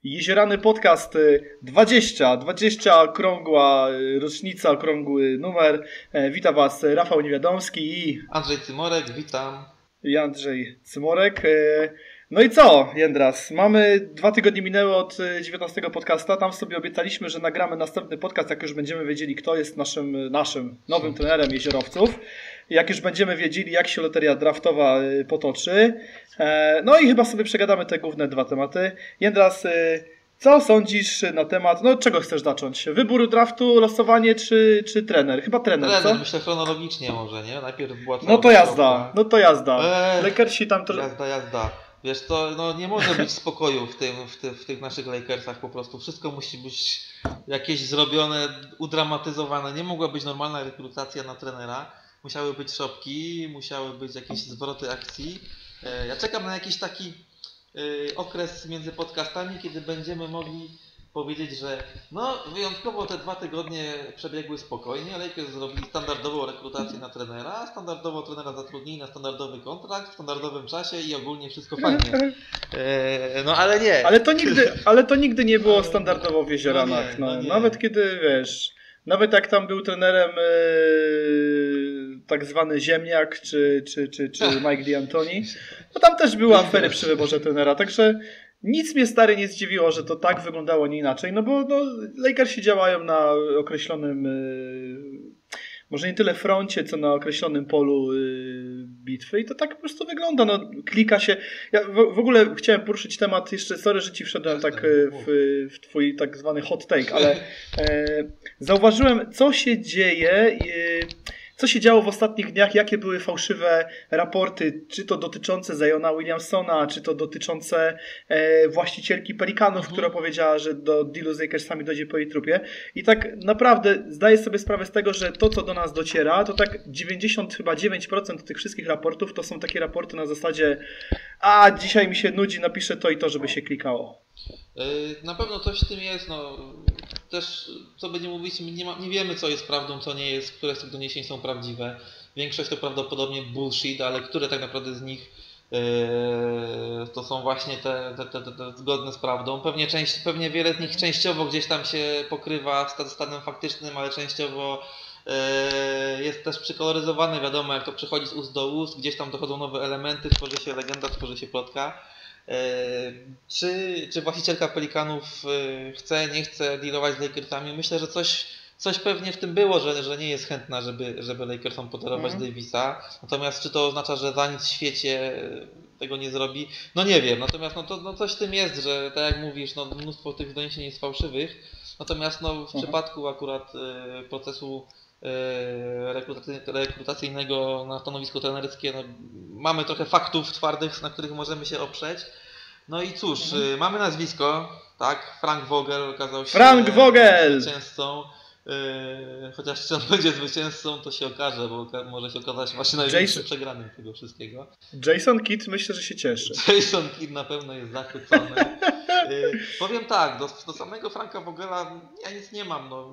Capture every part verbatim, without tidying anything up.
Jeziorany Podcast dwadzieścia, dwadzieścia okrągła rocznica, okrągły numer. Witam Was Rafał Niewiadomski i Andrzej Cymorek, witam. I Andrzej Cymorek. No i co, Jędras? Mamy dwa tygodnie minęły od dziewiętnastego podcasta. Tam sobie obiecaliśmy, że nagramy następny podcast, jak już będziemy wiedzieli, kto jest naszym, naszym nowym trenerem jeziorowców. Jak już będziemy wiedzieli, jak się loteria draftowa potoczy. No i chyba sobie przegadamy te główne dwa tematy. Jędras, co sądzisz na temat, no czego chcesz zacząć? Wybór draftu, losowanie czy, czy trener? Chyba trener, trener co? Myślę chronologicznie może, nie? Najpierw była cała No to jazda, wyciąga. no to jazda. Eee, Lakersi tam to... Jazda, jazda. Wiesz, to no, nie może być spokoju w, tym, w, ty, w tych naszych Lakersach po prostu. Wszystko musi być jakieś zrobione, udramatyzowane. Nie mogła być normalna rekrutacja na trenera. Musiały być szopki, musiały być jakieś zwroty akcji. Ja czekam na jakiś taki okres między podcastami, kiedy będziemy mogli powiedzieć, że no wyjątkowo te dwa tygodnie przebiegły spokojnie. Lakers zrobili standardową rekrutację na trenera, standardowo trenera zatrudnili na standardowy kontrakt w standardowym czasie i ogólnie wszystko fajnie. No ale nie. Ale to nigdy, ale to nigdy nie było standardowo w Jezioranach. No, no nie, no nawet kiedy, wiesz, nawet jak tam był trenerem yy, tak zwany Ziemniak czy, czy, czy, czy Mike D'Antoni, to tam też były afery przy wyborze trenera, także nic mnie stary nie zdziwiło, że to tak wyglądało, nie inaczej, no bo no, Lakersi działają na określonym, yy, może nie tyle froncie, co na określonym polu yy, bitwy i to tak po prostu wygląda, no klika się. Ja w, w ogóle chciałem poruszyć temat, jeszcze sorry, że ci wszedłem tak w, w twój tak zwany hot take, ale e, zauważyłem, co się dzieje, e, co się działo w ostatnich dniach, jakie były fałszywe raporty, czy to dotyczące Ziona Williamsona, czy to dotyczące e, właścicielki Pelikanów, mhm. która powiedziała, że do dealu z Lakersami dojdzie po jej trupie. I tak naprawdę zdaję sobie sprawę z tego, że to, co do nas dociera, to tak dziewięćdziesiąt chyba dziewięć procent tych wszystkich raportów to są takie raporty na zasadzie a dzisiaj mi się nudzi, napiszę to i to, żeby się klikało. Na pewno coś w tym jest, no też co będzie mówić, nie, ma, nie wiemy co jest prawdą, co nie jest, które z tych doniesień są prawdziwe. Większość to prawdopodobnie bullshit, ale które tak naprawdę z nich yy, to są właśnie te, te, te, te zgodne z prawdą. Pewnie, część, pewnie wiele z nich częściowo gdzieś tam się pokrywa z stanem faktycznym, ale częściowo yy, jest też przykoloryzowane, wiadomo jak to przechodzi z ust do ust, gdzieś tam dochodzą nowe elementy, tworzy się legenda, tworzy się plotka. Czy, czy właścicielka Pelikanów chce, nie chce dealować z Lakersami? Myślę, że coś, coś pewnie w tym było, że, że nie jest chętna, żeby, żeby Lakersom podarować mm. Davisa. Natomiast czy to oznacza, że za nic w świecie tego nie zrobi? No nie wiem. Natomiast no to, no coś w tym jest, że tak jak mówisz, no mnóstwo tych doniesień jest fałszywych. Natomiast no w mm. przypadku akurat procesu rekrutacyjnego na stanowisko trenerskie no, mamy trochę faktów twardych, na których możemy się oprzeć. No i cóż, mhm. mamy nazwisko, tak? Frank Vogel okazał się Frank Vogel! zwycięzcą. Yy, chociaż czy on będzie zwycięzcą, to się okaże, bo może się okazać właśnie największym Jason... przegranym tego wszystkiego. Jason Kidd myślę, że się cieszy. Jason Kidd na pewno jest zachwycony. Yy, powiem tak, do, do samego Franka Vogela ja nic nie mam. No.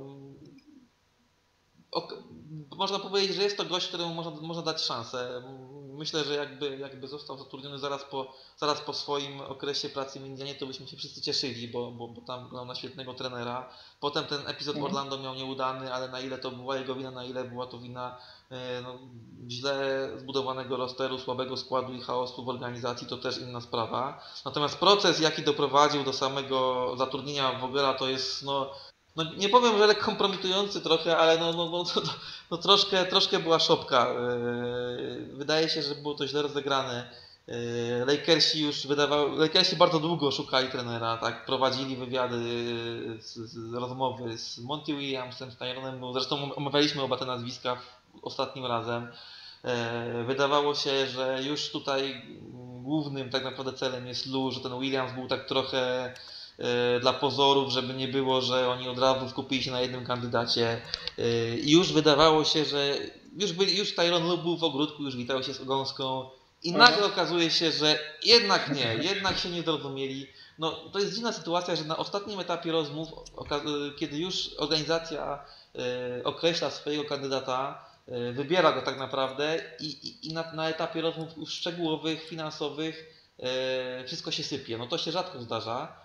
O, można powiedzieć, że jest to gość, któremu można, można dać szansę. Myślę, że jakby, jakby został zatrudniony zaraz po, zaraz po swoim okresie pracy w Indianie, to byśmy się wszyscy cieszyli, bo, bo, bo tam grał na świetnego trenera. Potem ten epizod w Orlando miał nieudany, ale na ile to była jego wina, na ile była to wina no, źle zbudowanego rosteru, słabego składu i chaosu w organizacji, to też inna sprawa. Natomiast proces, jaki doprowadził do samego zatrudnienia Vogela, to jest no, no nie powiem, że lekko kompromitujący trochę, ale no, no, no, no, no troszkę, troszkę była szopka. Wydaje się, że było to źle rozegrane. Lakersi już wydawały, Lakersi bardzo długo szukali trenera, tak, prowadzili wywiady, z, z rozmowy z Monty Williamsem, z Tyronem, zresztą omawialiśmy oba te nazwiska ostatnim razem. Wydawało się, że już tutaj głównym tak naprawdę celem jest Lou, że ten Williams był tak trochę dla pozorów, żeby nie było, że oni od razu skupili się na jednym kandydacie. I już wydawało się, że już, byli, już Tyronn Lue był w ogródku, już witał się z gąską i nagle okazuje się, że jednak nie, jednak się nie zrozumieli. No, to jest dziwna sytuacja, że na ostatnim etapie rozmów, kiedy już organizacja określa swojego kandydata, wybiera go tak naprawdę i, i, i na, na etapie rozmów już szczegółowych, finansowych wszystko się sypie. No to się rzadko zdarza.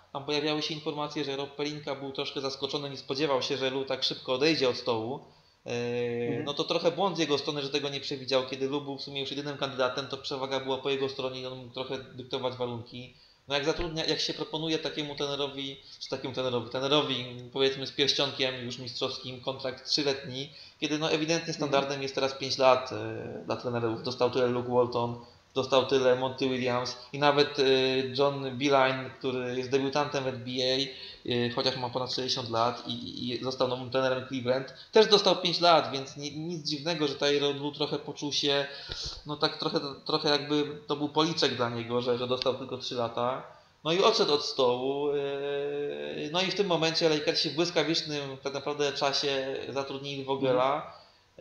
tam pojawiały się informacje, że Rob Pelinka był troszkę zaskoczony, nie spodziewał się, że Lou tak szybko odejdzie od stołu. No to trochę błąd z jego strony, że tego nie przewidział. Kiedy Lou był w sumie już jedynym kandydatem, to przewaga była po jego stronie i on mógł trochę dyktować warunki. No jak zatrudnia, jak się proponuje takiemu trenerowi, czy takiemu trenerowi, trenerowi powiedzmy z pierścionkiem już mistrzowskim kontrakt trzyletni, kiedy no ewidentnie standardem jest teraz pięć lat dla trenerów. Dostał tyle Luke Walton, dostał tyle Monty Williams i nawet John Beeline, który jest debiutantem w N B A, chociaż ma ponad sześćdziesiąt lat i, i został nowym trenerem Cleveland, też dostał pięć lat, więc nie, nic dziwnego, że Tyronn Lue trochę poczuł się, no tak trochę, trochę jakby to był policzek dla niego, że, że dostał tylko trzy lata. No i odszedł od stołu. No i w tym momencie Lakersi w błyskawicznym tak naprawdę czasie zatrudnili Vogela.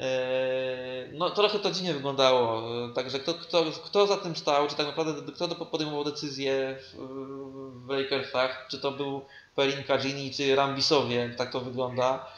No trochę to dziwnie wyglądało, także kto, kto, kto za tym stał, czy tak naprawdę kto podejmował decyzję w, w Lakersach, czy to był Pelinka, Ginny, czy Rambisowie, tak to wygląda.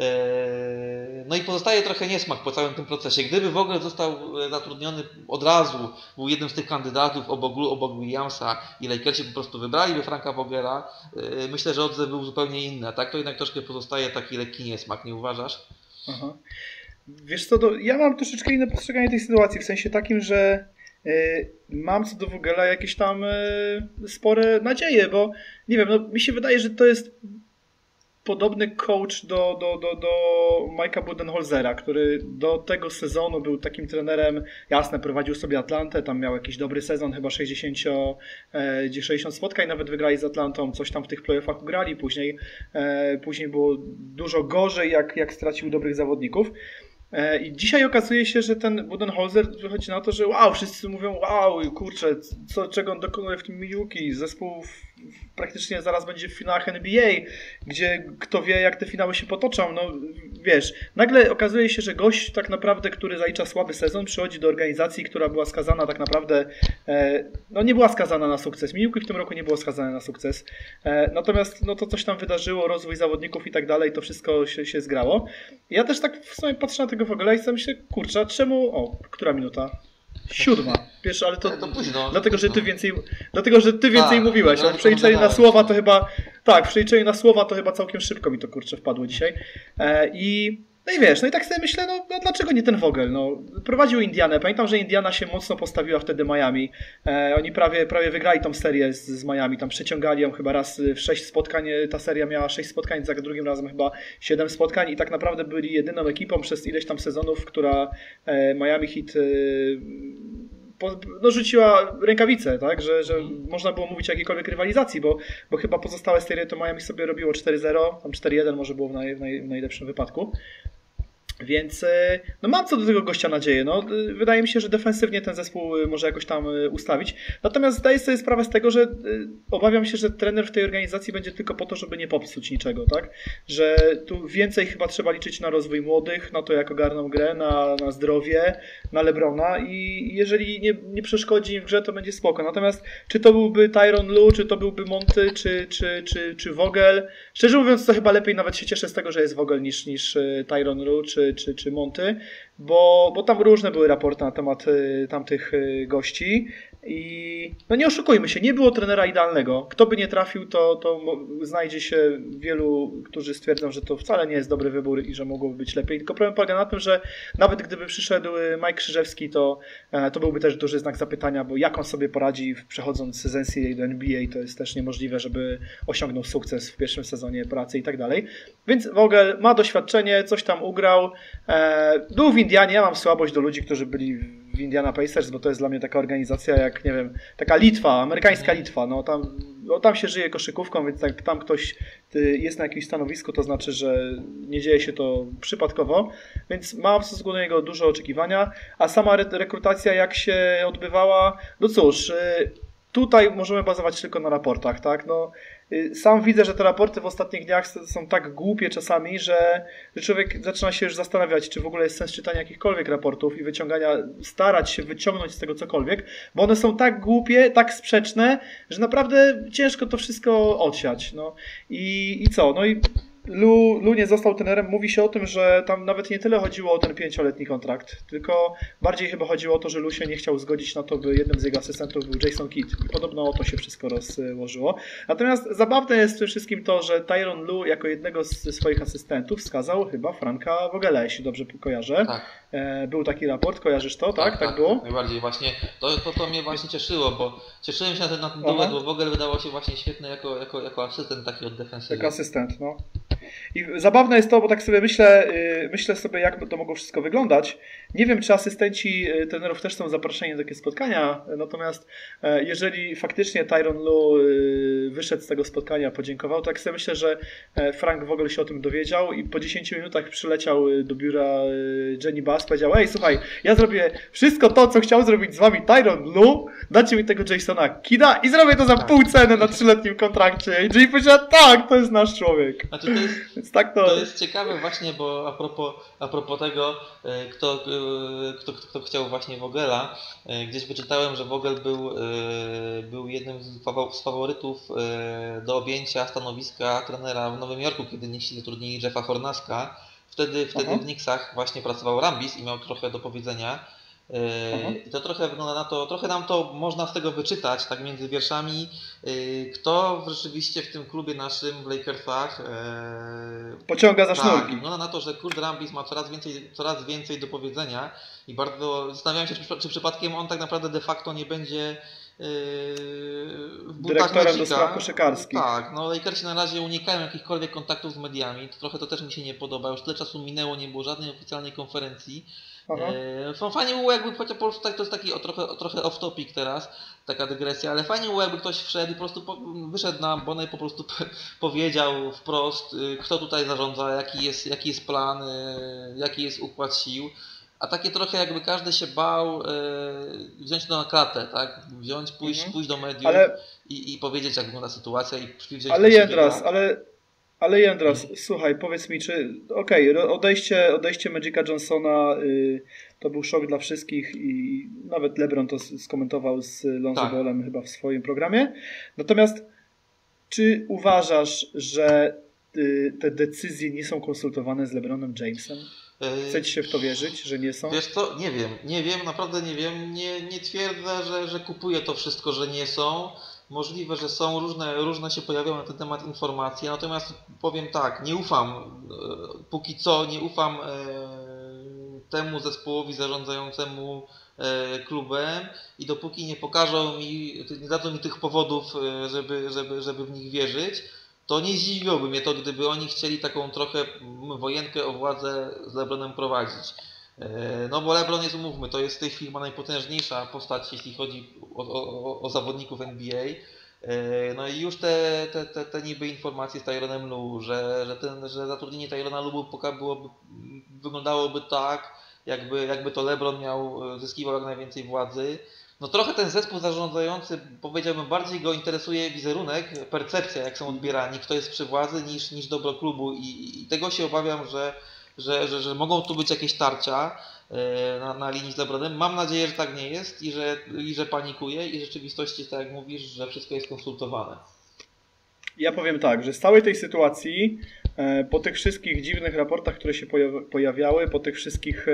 No i pozostaje trochę niesmak po całym tym procesie. Gdyby Vogel został zatrudniony od razu, był jednym z tych kandydatów obok, obok Williamsa i Lakersi po prostu wybraliby Franka Vogela, myślę, że odzew był zupełnie inny, a tak to jednak troszkę pozostaje taki lekki niesmak, nie uważasz? Aha. Wiesz co, to ja mam troszeczkę inne postrzeganie tej sytuacji, w sensie takim, że y, mam co do Vogela jakieś tam y, spore nadzieje, bo nie wiem, no mi się wydaje, że to jest podobny coach do, do, do, do Mike'a Budenholzera, który do tego sezonu był takim trenerem, jasne, prowadził sobie Atlantę, tam miał jakiś dobry sezon, chyba sześćdziesiąt, sześćdziesiąt spotkań nawet wygrali z Atlantą, coś tam w tych playoffach ugrali, później, później było dużo gorzej, jak, jak stracił dobrych zawodników. I dzisiaj okazuje się, że ten Budenholzer wychodzi na to, że wow, wszyscy mówią, wow, kurczę, co, czego on dokonuje w tym Milwaukee, zespół praktycznie zaraz będzie w finałach N B A, gdzie kto wie, jak te finały się potoczą, no wiesz, nagle okazuje się, że gość tak naprawdę, który zalicza słaby sezon, przychodzi do organizacji, która była skazana tak naprawdę, e, no nie była skazana na sukces, Milwaukee w tym roku nie było skazane na sukces, e, natomiast no to coś tam wydarzyło, rozwój zawodników i tak dalej, to wszystko się, się zgrało. Ja też tak w sumie patrzę na tego Vogela i sobie myślę, kurczę, czemu, o, która minuta? Siódma. Wiesz, ale to, to późno, dlatego, późno. że ty więcej, dlatego, że ty więcej A, mówiłeś, no, a w przeliczeniu na no, słowa to chyba, tak, w przeliczeniu na słowa to chyba całkiem szybko mi to kurczę wpadło dzisiaj. E, i, no i wiesz, no i tak sobie myślę, no, no dlaczego nie ten Vogel? No, prowadził Indianę, pamiętam, że Indiana się mocno postawiła wtedy Miami. E, oni prawie, prawie wygrali tą serię z, z Miami, tam przeciągali ją chyba raz w sześć spotkań, ta seria miała sześć spotkań, za drugim razem chyba siedem spotkań i tak naprawdę byli jedyną ekipą przez ileś tam sezonów, która e, Miami Heat e, no, rzuciła rękawice, tak, że, że mm. można było mówić o jakiejkolwiek rywalizacji, bo, bo chyba pozostałe serie to Miami sobie robiło cztery zero, tam cztery jeden może było w, naj, w, naj, w najlepszym wypadku. Więc no mam co do tego gościa nadzieję. No, wydaje mi się, że defensywnie ten zespół może jakoś tam ustawić. Natomiast zdaję sobie sprawę z tego, że obawiam się, że trener w tej organizacji będzie tylko po to, żeby nie popsuć niczego, tak? Że tu więcej chyba trzeba liczyć na rozwój młodych, na to, jak ogarną grę, na, na zdrowie, na LeBrona i jeżeli nie, nie przeszkodzi im w grze, to będzie spoko. Natomiast czy to byłby Tyronn Lue, czy to byłby Monty, czy, czy, czy, czy Vogel? Szczerze mówiąc, to chyba lepiej nawet się cieszę z tego, że jest Vogel niż, niż Tyronn Lue, czy Czy, czy Monty, bo, bo tam różne były raporty na temat y, tamtych y, gości i no nie oszukujmy się, nie było trenera idealnego. Kto by nie trafił, to, to znajdzie się wielu, którzy stwierdzą, że to wcale nie jest dobry wybór i że mogłoby być lepiej. Tylko problem polega na tym, że nawet gdyby przyszedł Mike Krzyżewski, to, e, to byłby też duży znak zapytania, bo jak on sobie poradzi przechodząc z N C A A do N B A, to jest też niemożliwe, żeby osiągnął sukces w pierwszym sezonie pracy i tak dalej. Więc Vogel ma doświadczenie, coś tam ugrał. E, był w Indianie, ja mam słabość do ludzi, którzy byli w Indiana Pacers, bo to jest dla mnie taka organizacja jak, nie wiem, taka Litwa, amerykańska Litwa. No tam, no, tam się żyje koszykówką, więc jak tam ktoś jest na jakimś stanowisku, to znaczy, że nie dzieje się to przypadkowo. Więc mam w stosunku do niego dużo oczekiwania. A sama re- rekrutacja jak się odbywała, no cóż, tutaj możemy bazować tylko na raportach, tak? No, sam widzę, że te raporty w ostatnich dniach są tak głupie czasami, że, że człowiek zaczyna się już zastanawiać, czy w ogóle jest sens czytania jakichkolwiek raportów i wyciągania, starać się wyciągnąć z tego cokolwiek, bo one są tak głupie, tak sprzeczne, że naprawdę ciężko to wszystko odsiać. No. I, i co? No i Lu, Lu nie został trenerem, mówi się o tym, że tam nawet nie tyle chodziło o ten pięcioletni kontrakt, tylko bardziej chyba chodziło o to, że Lu się nie chciał zgodzić na to, by jednym z jego asystentów był Jason Kidd. I podobno o to się wszystko rozłożyło. Natomiast zabawne jest w tym wszystkim to, że Tyronn Lue jako jednego z swoich asystentów wskazał chyba Franka Vogela, jeśli dobrze kojarzę. Tak. Był taki raport, kojarzysz to, tak? Tak, tak, tak było? Najbardziej właśnie. To, to, to mnie właśnie cieszyło, bo cieszyłem się na ten, na ten duet, bo Vogel wydawał się właśnie świetny jako, jako, jako asystent taki od defensywy. Jako asystent, no. I zabawne jest to, bo tak sobie myślę, myślę sobie, jak to mogło wszystko wyglądać. Nie wiem, czy asystenci trenerów też są zaproszeni na takie spotkania, natomiast jeżeli faktycznie Tyronn Lue wyszedł z tego spotkania, podziękował, to tak sobie myślę, że Frank Vogel się o tym dowiedział i po dziesięciu minutach przyleciał do biura Jenny Bass, powiedział: ej, słuchaj, ja zrobię wszystko to, co chciał zrobić z wami Tyronn Lue, dacie mi tego Jasona Kidda i zrobię to za tak. pół ceny na trzyletnim kontrakcie. I Jenny powiedziała: tak, to jest nasz człowiek. Znaczy, to jest... Więc tak to... to jest ciekawe właśnie, bo a propos, a propos tego, kto, kto, kto, kto chciał właśnie Vogela, gdzieś wyczytałem, że Vogel był, był jednym z faworytów do objęcia stanowiska trenera w Nowym Jorku, kiedy nieśli zatrudnili Jeffa Hornacka. Wtedy, wtedy w Knicksach właśnie pracował Rambis i miał trochę do powiedzenia. I to trochę wygląda na to, trochę nam to można z tego wyczytać, tak między wierszami, kto rzeczywiście w tym klubie naszym w Lakersach pociąga za sznurki. Tak, wygląda na to, że Kurt Rambis ma coraz więcej, coraz więcej do powiedzenia i bardzo zastanawiam się, czy, czy przypadkiem on tak naprawdę de facto nie będzie w dyrektorem do spraw koszykarskich. Tak, no Lakersi na razie unikają jakichkolwiek kontaktów z mediami, to trochę to też mi się nie podoba, już tyle czasu minęło, nie było żadnej oficjalnej konferencji. E, fajnie było jakby, chociaż po prostu tak, to jest taki o, trochę, o, trochę off topic teraz, taka dygresja, ale fajnie było jakby ktoś wszedł i po prostu po, wyszedł na ambonę i po prostu powiedział wprost, kto tutaj zarządza, jaki jest, jaki jest plan, jaki jest układ sił. A takie trochę jakby każdy się bał e, wziąć to na klatę, tak? Wziąć, pójść, mhm. pójść do mediów ale... i, i powiedzieć, jak wygląda sytuacja i przywziąć. Ale Jędras, ale, ale Jędras, hmm. słuchaj, powiedz mi, czy okej, okay, odejście, odejście Magica Johnsona y, to był szok dla wszystkich i nawet LeBron to skomentował z Lonzo tak. Ballem chyba w swoim programie. Natomiast czy uważasz, że y, te decyzje nie są konsultowane z LeBronem Jamesem? Chcecie się w to wierzyć, że nie są? Wiesz co, nie wiem, nie wiem, naprawdę nie wiem, nie, nie twierdzę, że, że kupuję to wszystko, że nie są. Możliwe, że są, różne, różne się pojawiają na ten temat informacje, natomiast powiem tak, nie ufam, póki co nie ufam e, temu zespołowi zarządzającemu e, klubem i dopóki nie pokażą mi, nie dadzą mi tych powodów, żeby, żeby, żeby w nich wierzyć, to nie zdziwiłoby mnie to, gdyby oni chcieli taką trochę wojenkę o władzę z LeBronem prowadzić. No bo LeBron jest, umówmy, to jest w tej chwili chyba najpotężniejsza postać, jeśli chodzi o, o, o zawodników N B A. No i już te, te, te, te niby informacje z Tyronnem Lue, że, że, ten, że zatrudnienie Tyronna Lue byłoby, wyglądało tak, jakby, jakby to LeBron miał, zyskiwał jak najwięcej władzy. No trochę ten zespół zarządzający, powiedziałbym, bardziej go interesuje wizerunek, percepcja, jak są odbierani, kto jest przy władzy, niż, niż dobro klubu i, i tego się obawiam, że, że, że, że mogą tu być jakieś tarcia na, na linii z LeBronem. Mam nadzieję, że tak nie jest i że, i że panikuje i w rzeczywistości, tak jak mówisz, że wszystko jest konsultowane. Ja powiem tak, że z całej tej sytuacji, po tych wszystkich dziwnych raportach, które się pojawiały, po tych wszystkich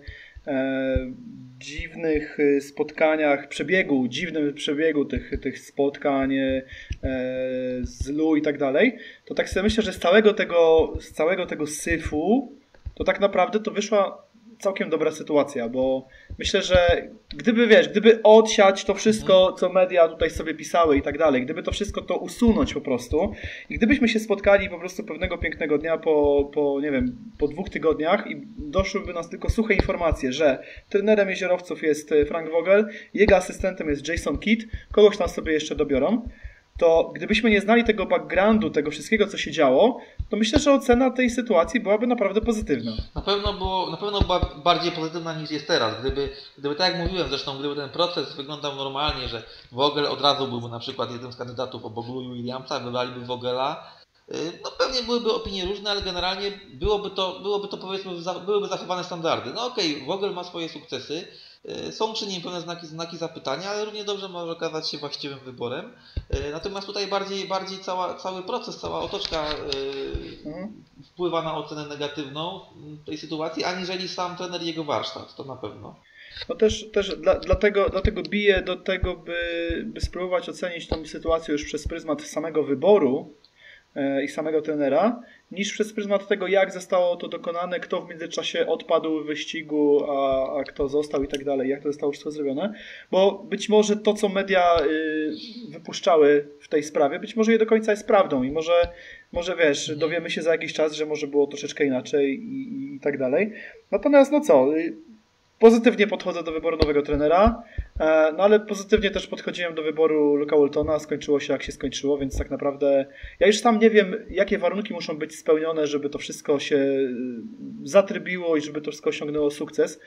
dziwnych spotkaniach, przebiegu, dziwnym przebiegu tych, tych spotkań e, z Lue i tak dalej, to tak sobie myślę, że z całego tego, z całego tego syfu to tak naprawdę to wyszła całkiem dobra sytuacja, bo myślę, że gdyby, wiesz, gdyby odsiać to wszystko, co media tutaj sobie pisały i tak dalej, gdyby to wszystko to usunąć po prostu i gdybyśmy się spotkali po prostu pewnego pięknego dnia po, po nie wiem, po dwóch tygodniach i doszłyby nas tylko suche informacje, że trenerem Jeziorowców jest Frank Vogel, jego asystentem jest Jason Kidd, kogoś tam sobie jeszcze dobiorą, to gdybyśmy nie znali tego backgroundu, tego wszystkiego, co się działo, to myślę, że ocena tej sytuacji byłaby naprawdę pozytywna. Na pewno, było, na pewno była bardziej pozytywna niż jest teraz. Gdyby, gdyby tak jak mówiłem, zresztą gdyby ten proces wyglądał normalnie, że Vogel od razu byłby na przykład jednym z kandydatów obok Lou Williamsa, wybraliby Vogela, no pewnie byłyby opinie różne, ale generalnie byłoby to, byłoby to powiedzmy, byłyby zachowane standardy. No okej, okay, Vogel ma swoje sukcesy, są przy nim pewne znaki, znaki zapytania, ale równie dobrze może okazać się właściwym wyborem. Natomiast tutaj bardziej, bardziej cała, cały proces, cała otoczka mhm. wpływa na ocenę negatywną tej sytuacji, aniżeli sam trener i jego warsztat, to na pewno. No też, też dla, dlatego, dlatego biję do tego, by, by spróbować ocenić tą sytuację już przez pryzmat samego wyboru e, i samego trenera, niż przez pryzmat tego, jak zostało to dokonane, kto w międzyczasie odpadł w wyścigu, a, a kto został i tak dalej, jak to zostało wszystko zrobione. Bo być może to, co media y, wypuszczały w tej sprawie, być może nie do końca jest prawdą i może, może wiesz, dowiemy się za jakiś czas, że może było troszeczkę inaczej i, i, i tak dalej. Natomiast no co... Y, Pozytywnie podchodzę do wyboru nowego trenera, no ale pozytywnie też podchodziłem do wyboru Luka Waltona, skończyło się jak się skończyło, więc tak naprawdę ja już sam nie wiem, jakie warunki muszą być spełnione, żeby to wszystko się zatrybiło i żeby to wszystko osiągnęło sukces,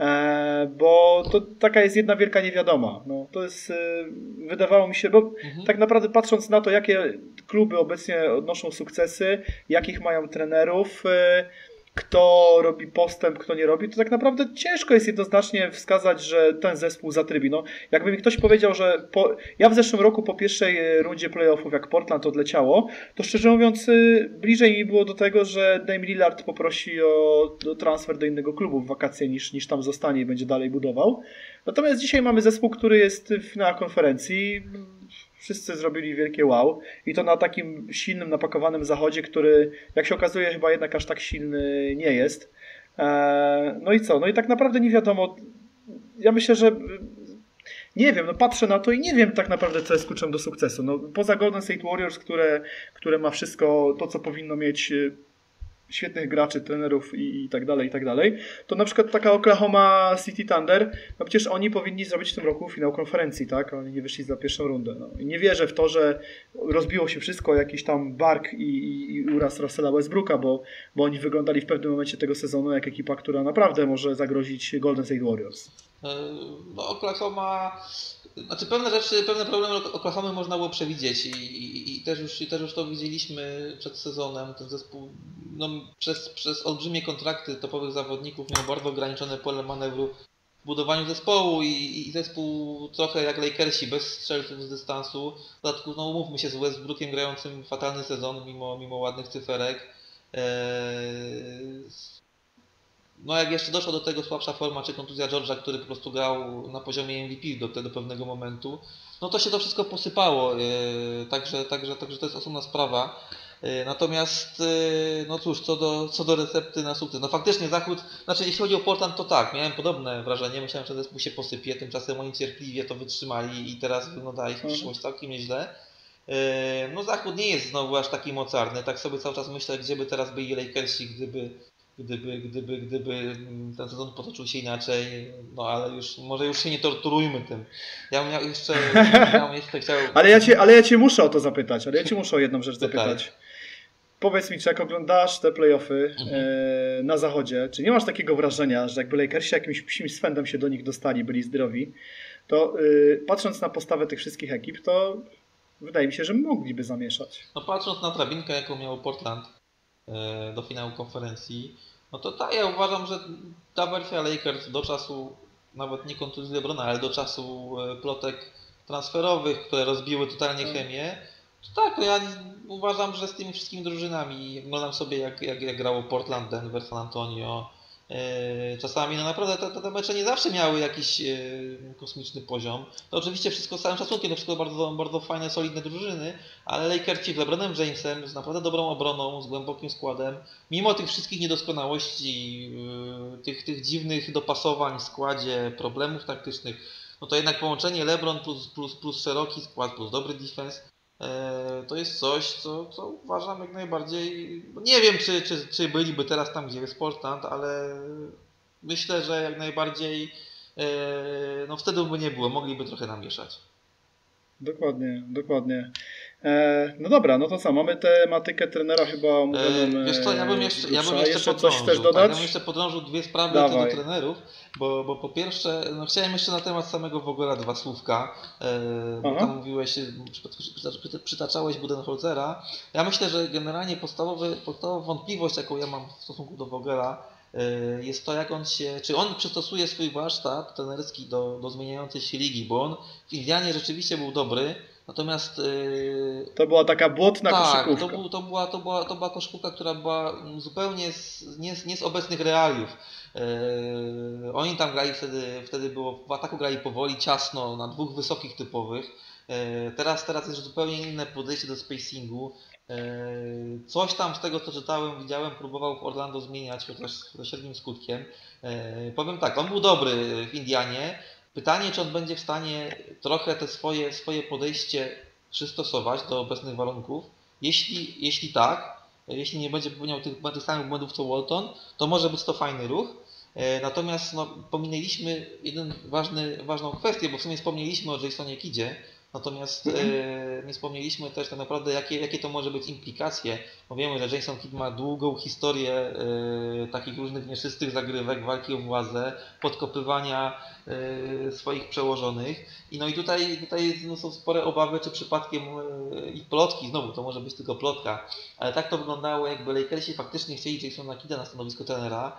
bo to taka jest jedna wielka niewiadoma. No, to jest, wydawało mi się, bo mhm. tak naprawdę patrząc na to, jakie kluby obecnie odnoszą sukcesy, jakich mają trenerów, kto robi postęp, kto nie robi, to tak naprawdę ciężko jest jednoznacznie wskazać, że ten zespół zatrybi. No, jakby mi ktoś powiedział, że po... ja w zeszłym roku po pierwszej rundzie playoffów, jak Portland odleciało, to szczerze mówiąc bliżej mi było do tego, że Dame Lillard poprosi o, o transfer do innego klubu w wakacje niż, niż tam zostanie i będzie dalej budował. Natomiast dzisiaj mamy zespół, który jest w finale konferencji. Wszyscy zrobili wielkie wow i to na takim silnym, napakowanym zachodzie, który jak się okazuje chyba jednak aż tak silny nie jest. No i co? No i tak naprawdę nie wiadomo. Ja myślę, że nie wiem, no patrzę na to i nie wiem tak naprawdę, co jest kluczem do sukcesu. No, poza Golden State Warriors, które, które ma wszystko to, co powinno mieć, świetnych graczy, trenerów i, i tak dalej, i tak dalej, to na przykład taka Oklahoma City Thunder, no przecież oni powinni zrobić w tym roku finał konferencji, tak? Oni nie wyszli za pierwszą rundę. No. I nie wierzę w to, że rozbiło się wszystko, jakiś tam bark i, i, i uraz Russella Westbrooka, bo, bo oni wyglądali w pewnym momencie tego sezonu jak ekipa, która naprawdę może zagrozić Golden State Warriors. No Oklahoma... Znaczy pewne rzeczy, pewne problemy Oklahomy można było przewidzieć i, i, i, też już, i też już to widzieliśmy przed sezonem. Ten zespół no, przez, przez olbrzymie kontrakty topowych zawodników miał bardzo ograniczone pole manewru w budowaniu zespołu i, i zespół trochę jak Lakersi, bez strzelców z dystansu. W dodatku no, umówmy się z Westbrookiem grającym fatalny sezon mimo, mimo ładnych cyferek. Eee, No jak jeszcze doszła do tego słabsza forma, czy kontuzja George'a, który po prostu grał na poziomie M V P do, do pewnego momentu, no to się to wszystko posypało, yy, także, także, także to jest osobna sprawa. Yy, natomiast, yy, no cóż, co do, co do recepty na sukces, no faktycznie Zachód, znaczy jeśli chodzi o Portland, to tak, miałem podobne wrażenie, myślałem, że zespół się posypie, tymczasem oni cierpliwie to wytrzymali i teraz wygląda ich przyszłość całkiem nieźle. Yy, no Zachód nie jest znowu aż taki mocarny, tak sobie cały czas myślę, gdzie by teraz byli Lakersi, gdyby Gdyby, gdyby, gdyby ten sezon potoczył się inaczej, no ale już może już się nie torturujmy tym. Ja bym miał jeszcze, ja bym jeszcze chciał... ale, ja cię, ale ja Cię muszę o to zapytać, ale ja Cię muszę o jedną rzecz zapytać. Powiedz mi, czy jak oglądasz te playoffy mhm. e, na zachodzie, czy nie masz takiego wrażenia, że jakby Lakersi jakimś psim swędem się do nich dostali, byli zdrowi, to e, patrząc na postawę tych wszystkich ekip, to wydaje mi się, że mogliby zamieszać. No patrząc na drabinkę, jaką miał Portland e, do finału konferencji, no to tak, ja uważam, że ta wersja Lakers do czasu, nawet nie kontuzji LeBrona, ale do czasu plotek transferowych, które rozbiły totalnie chemię, to tak, no ja uważam, że z tymi wszystkimi drużynami, oglądam sobie jak, jak, jak grało Portland, Denver, San Antonio, yy, czasami no naprawdę te, te mecze nie zawsze miały jakiś yy, kosmiczny poziom. To oczywiście wszystko z całym szacunkiem, to wszystko bardzo, bardzo fajne, solidne drużyny, ale Lakersi z LeBronem Jamesem, z naprawdę dobrą obroną, z głębokim składem, mimo tych wszystkich niedoskonałości, yy, tych, tych dziwnych dopasowań w składzie, problemów taktycznych, no to jednak połączenie LeBron plus, plus, plus szeroki skład, plus dobry defense, to jest coś, co, co uważam jak najbardziej, nie wiem czy, czy, czy byliby teraz tam, gdzie jest Portland, ale myślę, że jak najbardziej no wtedy by nie było, mogliby trochę namieszać. Dokładnie, dokładnie. E, no dobra, no to co, mamy tematykę trenera chyba omówioną. E, wiesz co, ja bym jeszcze, ja bym jeszcze, jeszcze podrążył, coś chcesz tak, dodać? ja bym jeszcze podrążył dwie sprawy co do Dawaj. trenerów, bo, bo po pierwsze, no chciałem jeszcze na temat samego Vogela dwa słówka, e, bo Aha. tam mówiłeś, przytaczałeś, przytaczałeś Budenholzera. Ja myślę, że generalnie podstawowy, podstawowa wątpliwość, jaką ja mam w stosunku do Vogela, e, jest to, jak on się, czy on przystosuje swój warsztat trenerski do, do zmieniającej się ligi, bo on w Indianie rzeczywiście był dobry. Natomiast yy, To była taka błotna tak, koszykówka. to, był, to, była, to, była, to była koszykówka, która była zupełnie z, nie, nie z obecnych realiów. Yy, oni tam grali wtedy, wtedy było, w ataku grali powoli, ciasno, na dwóch wysokich typowych. Yy, teraz, teraz jest zupełnie inne podejście do spacingu. Yy, coś tam z tego, co czytałem, widziałem, próbował w Orlando zmieniać, chociaż ze średnim skutkiem. Yy, powiem tak, on był dobry w Indianie. Pytanie, czy on będzie w stanie trochę te swoje, swoje podejście przystosować do obecnych warunków. Jeśli, jeśli tak, jeśli nie będzie popełniał tych, tych samych błędów co Walton, to może być to fajny ruch. Natomiast no, pominęliśmy jeden ważny, ważną kwestię, bo w sumie wspomnieliśmy o Jasonie Kiddzie, natomiast mm. e, nie wspomnieliśmy też tak naprawdę, jakie, jakie to może być implikacje. Bo wiemy, że Jason Kidd ma długą historię e, takich różnych nieczystych zagrywek, walki o władzę, podkopywania e, swoich przełożonych. I no i tutaj, tutaj no, są spore obawy, czy przypadkiem e, i plotki, znowu to może być tylko plotka, ale tak to wyglądało, jakby Lakersi faktycznie chcieli Jasona Kidda na stanowisko trenera,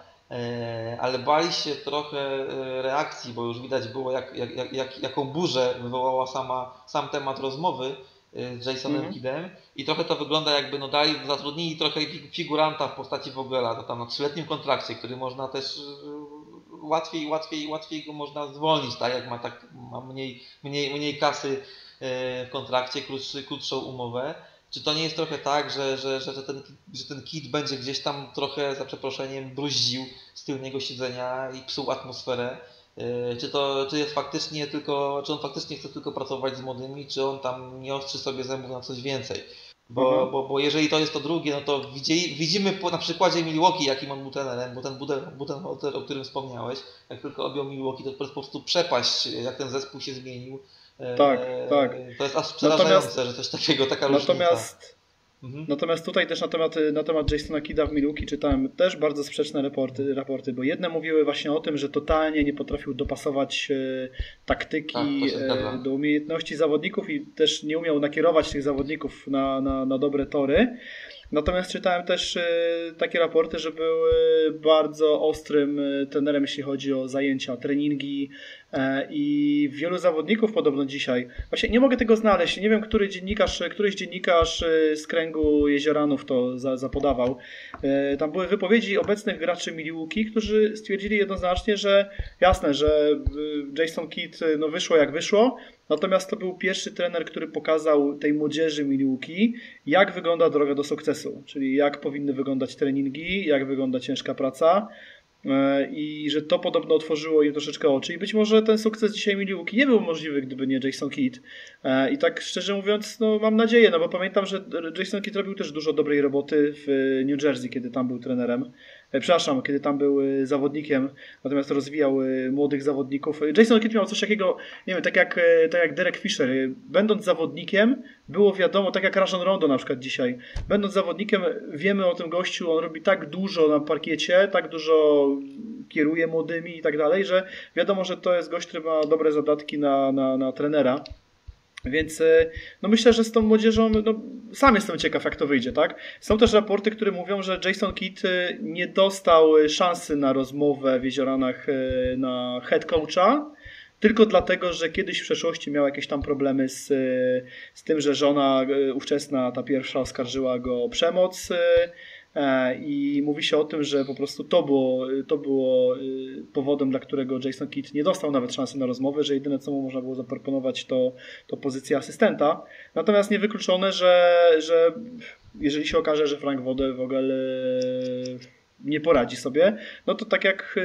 ale bali się trochę reakcji, bo już widać było, jak, jak, jak, jaką burzę wywołała sama, sam temat rozmowy z Jasonem mm. Kiddem i trochę to wygląda, jakby no dali, zatrudnili trochę figuranta w postaci Vogela, to tam na trzyletnim kontrakcie, który można też łatwiej, łatwiej, łatwiej go można zwolnić, tak, jak ma, tak, ma mniej, mniej, mniej kasy w kontrakcie, krótszy, krótszą umowę. Czy to nie jest trochę tak, że, że, że, ten, że ten Kidd będzie gdzieś tam trochę, za przeproszeniem, bruździł z tylnego siedzenia i psuł atmosferę? Czy to czy jest faktycznie tylko, czy on faktycznie chce tylko pracować z młodymi, czy on tam nie ostrzy sobie zębów na coś więcej? Bo, mhm. bo, bo jeżeli to jest to drugie, no to widzi, widzimy po, na przykładzie Milwaukee, jakim on był trenerem, bo ten Budenholzer, o którym wspomniałeś, jak tylko objął Milwaukee, to po prostu przepaść, jak ten zespół się zmienił. Tak, tak. To jest aż przerażające, że coś takiego, taka natomiast, różnica. Mhm. Natomiast tutaj też na temat, na temat Jasona Kidda w Milwaukee czytałem też bardzo sprzeczne raporty, raporty, bo jedne mówiły właśnie o tym, że totalnie nie potrafił dopasować e, taktyki tak, do umiejętności zawodników i też nie umiał nakierować tych zawodników na, na, na dobre tory. Natomiast czytałem też e, takie raporty, że był e, bardzo ostrym e, trenerem, jeśli chodzi o zajęcia, treningi e, i wielu zawodników podobno dzisiaj. Właśnie nie mogę tego znaleźć. Nie wiem, który dziennikarz, któryś dziennikarz e, z kręgu Jezioranów to za, zapodawał. E, tam były wypowiedzi obecnych graczy Milwaukee, którzy stwierdzili jednoznacznie, że jasne, że e, Jason Kidd no, wyszło jak wyszło. Natomiast to był pierwszy trener, który pokazał tej młodzieży Milwaukee, jak wygląda droga do sukcesu, czyli jak powinny wyglądać treningi, jak wygląda ciężka praca i że to podobno otworzyło im troszeczkę oczy i być może ten sukces dzisiaj Milwaukee nie był możliwy, gdyby nie Jason Kidd. I tak szczerze mówiąc, no mam nadzieję, no bo pamiętam, że Jason Kidd robił też dużo dobrej roboty w New Jersey, kiedy tam był trenerem. Przepraszam, kiedy tam był zawodnikiem, natomiast rozwijał młodych zawodników. Jason Kidd miał coś takiego, nie wiem, tak jak, tak jak Derek Fisher. Będąc zawodnikiem, było wiadomo, tak jak Rajon Rondo na przykład dzisiaj. Będąc zawodnikiem, wiemy o tym gościu, on robi tak dużo na parkiecie, tak dużo kieruje młodymi i tak dalej, że wiadomo, że to jest gość, który ma dobre zadatki na, na, na trenera. Więc no myślę, że z tą młodzieżą, no, sam jestem ciekaw, jak to wyjdzie, tak? Są też raporty, które mówią, że Jason Kidd nie dostał szansy na rozmowę w Jezioranach na head coacha, tylko dlatego, że kiedyś w przeszłości miał jakieś tam problemy z, z tym, że żona ówczesna, ta pierwsza, oskarżyła go o przemoc i mówi się o tym, że po prostu to było, to było powodem, dla którego Jason Kidd nie dostał nawet szansy na rozmowę, że jedyne, co mu można było zaproponować, to, to pozycja asystenta. Natomiast niewykluczone, że, że jeżeli się okaże, że Frank Vogel nie poradzi sobie, no to tak jak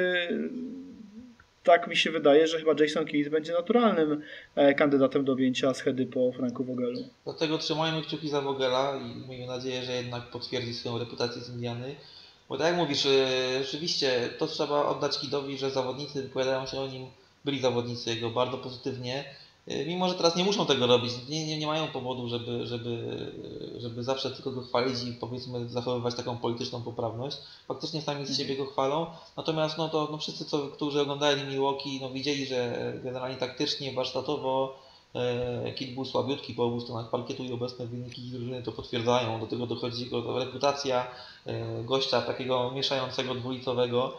tak mi się wydaje, że chyba Jason Kidd będzie naturalnym kandydatem do objęcia schedy po Franku Vogelu. Dlatego trzymajmy kciuki za Vogela i miejmy nadzieję, że jednak potwierdzi swoją reputację z Indiany. Bo tak jak mówisz, rzeczywiście to trzeba oddać Kiddowi, że zawodnicy wypowiadają się o nim, byli zawodnicy jego bardzo pozytywnie. Mimo, że teraz nie muszą tego robić, nie, nie, nie mają powodu, żeby, żeby, żeby zawsze tylko go chwalić i powiedzmy zachowywać taką polityczną poprawność. Faktycznie sami z siebie go chwalą, natomiast no to no wszyscy, co, którzy oglądali Milwaukee, no widzieli, że generalnie taktycznie, warsztatowo e, Kidd był słabiutki po obu stronach parkietu i obecne wyniki drużyny to potwierdzają. Do tego dochodzi jego reputacja e, gościa takiego mieszającego dwulicowego.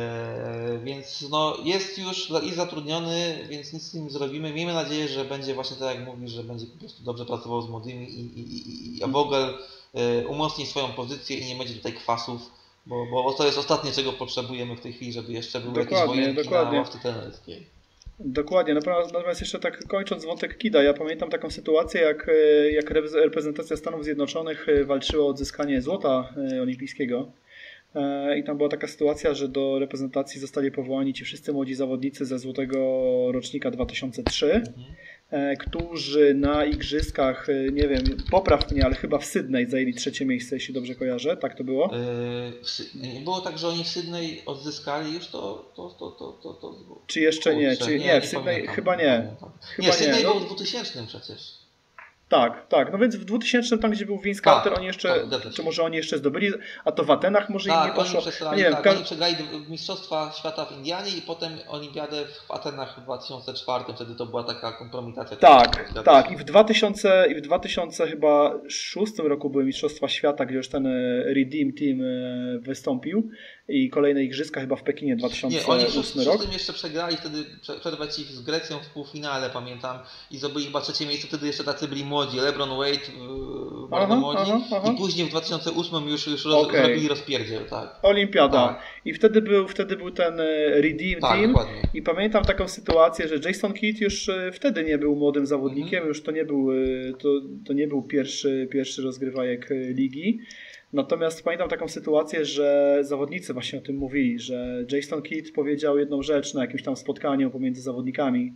Więc no, jest już i zatrudniony, więc nic z nim zrobimy. Miejmy nadzieję, że będzie właśnie tak jak mówisz, że będzie po prostu dobrze pracował z młodymi i, i, i, i Vogel umocni swoją pozycję i nie będzie tutaj kwasów, bo, bo to jest ostatnie, czego potrzebujemy w tej chwili, żeby jeszcze były dokładnie, jakieś wojenki dokładnie. na ławce trenerskiej. Dokładnie, natomiast jeszcze tak kończąc wątek Kidda, ja pamiętam taką sytuację, jak, jak reprezentacja Stanów Zjednoczonych walczyła o odzyskanie złota olimpijskiego. I tam była taka sytuacja, że do reprezentacji zostali powołani ci wszyscy młodzi zawodnicy ze złotego rocznika dwa tysiące trzeci, mhm. którzy na igrzyskach, nie wiem, popraw mnie, ale chyba w Sydney zajęli trzecie miejsce, jeśli dobrze kojarzę, tak to było? Yy, było tak, że oni w Sydney odzyskali już to? to, to, to, to, to... Czy jeszcze nie? Czy, nie, nie, w Sydney pamiętam, chyba nie. nie, chyba nie, Sydney nie. był w dwutysięcznym przecież. Tak, tak. No więc w dwutysięcznym, tam gdzie był Vince Carter, tak, oni jeszcze, tak, czy może oni jeszcze zdobyli, a to w Atenach może tak, im nie poszło. Oni przegrali, nie wiem, tak, ka- oni przegrali Mistrzostwa Świata w Indianie i potem Olimpiadę w Atenach w dwa tysiące czwartym, wtedy to była taka kompromitacja. Tak, tak. I w dwa tysiące, i w dwa tysiące chyba szóstym roku były Mistrzostwa Świata, gdzie już ten Redeem Team wystąpił i kolejne igrzyska chyba w Pekinie dwa tysiące ósmy nie, oni w rok. szóstym jeszcze przegrali, wtedy przerwać ich z Grecją w półfinale, pamiętam, i zdobyli chyba trzecie miejsce, wtedy jeszcze tacy byli młodzi, LeBron Wade, bardzo aha, młodzi, aha, aha. I później w dwa tysiące ósmym już, już roz, okay. zrobili rozpierdziel, tak. Olimpiada. Tak. I wtedy był, wtedy był ten Redeem tak, Team dokładnie. I pamiętam taką sytuację, że Jason Kidd już wtedy nie był młodym zawodnikiem, mm-hmm. już to nie był, to, to nie był pierwszy, pierwszy rozgrywajek ligi. Natomiast pamiętam taką sytuację, że zawodnicy właśnie o tym mówili, że Jason Kidd powiedział jedną rzecz na jakimś tam spotkaniu pomiędzy zawodnikami,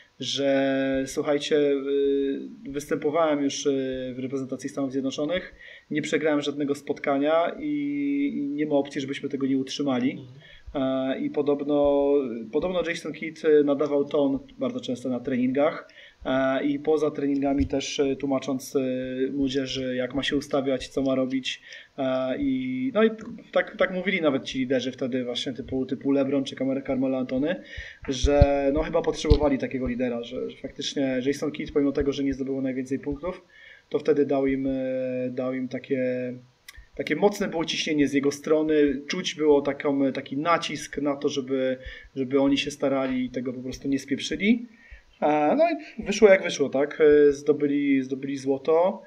że słuchajcie, występowałem już w reprezentacji Stanów Zjednoczonych, nie przegrałem żadnego spotkania i nie ma opcji, żebyśmy tego nie utrzymali. I podobno, podobno Jason Kidd nadawał ton bardzo często na treningach i poza treningami też tłumacząc młodzieży, jak ma się ustawiać, co ma robić. I, no i tak, tak mówili nawet ci liderzy wtedy właśnie typu, typu LeBron czy Carmelo Antony, że no chyba potrzebowali takiego lidera, że, że faktycznie Jason Kidd, pomimo tego, że nie zdobyło najwięcej punktów, to wtedy dał im, dał im takie... Takie mocne było ciśnienie z jego strony, czuć było taką, taki nacisk na to, żeby, żeby oni się starali i tego po prostu nie spieprzyli. No i wyszło jak wyszło, tak? Zdobyli, zdobyli złoto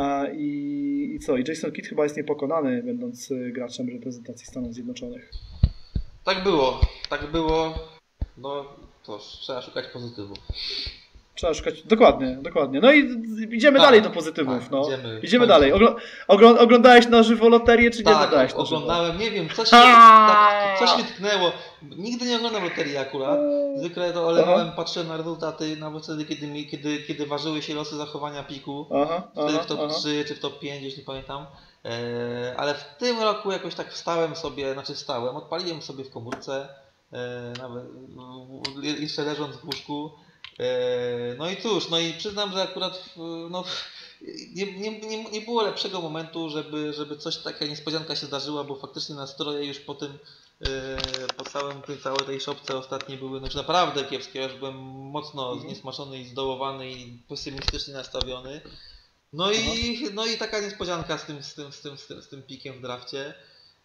i, i co? I Jason Kidd chyba jest niepokonany, będąc graczem reprezentacji Stanów Zjednoczonych. Tak było, tak było. No to trzeba szukać pozytywów. Trzeba szukać, dokładnie, dokładnie. No i idziemy tak, dalej do pozytywów. Tak, no. Idziemy, idziemy dalej. Ogl- ogl- oglądałeś na żywo loterię, czy nie tak, oglądałeś na żywo? Oglądałem, nie wiem, coś, tak, coś mnie tknęło. Nigdy nie oglądam loterii akurat. Zwykle to olewałem, patrzyłem na rezultaty, nawet wtedy, kiedy, mi, kiedy, kiedy ważyły się losy zachowania piku. Aha, wtedy aha, w top aha. trzy czy w top pięć, jeśli pamiętam. E, ale w tym roku jakoś tak wstałem sobie, znaczy wstałem, odpaliłem sobie w komórce, e, nawet jeszcze leżąc w łóżku. No i cóż, no i przyznam, że akurat no, nie, nie, nie, nie było lepszego momentu, żeby, żeby coś, taka niespodzianka się zdarzyła, bo faktycznie nastroje już po tym, po całym, tej całej tej szopce ostatniej były no, naprawdę kiepskie. Ja już byłem mocno zniesmaczony i zdołowany i pesymistycznie nastawiony. No i, no i taka niespodzianka z tym, z tym, z tym, z tym, z tym pikiem w drafcie.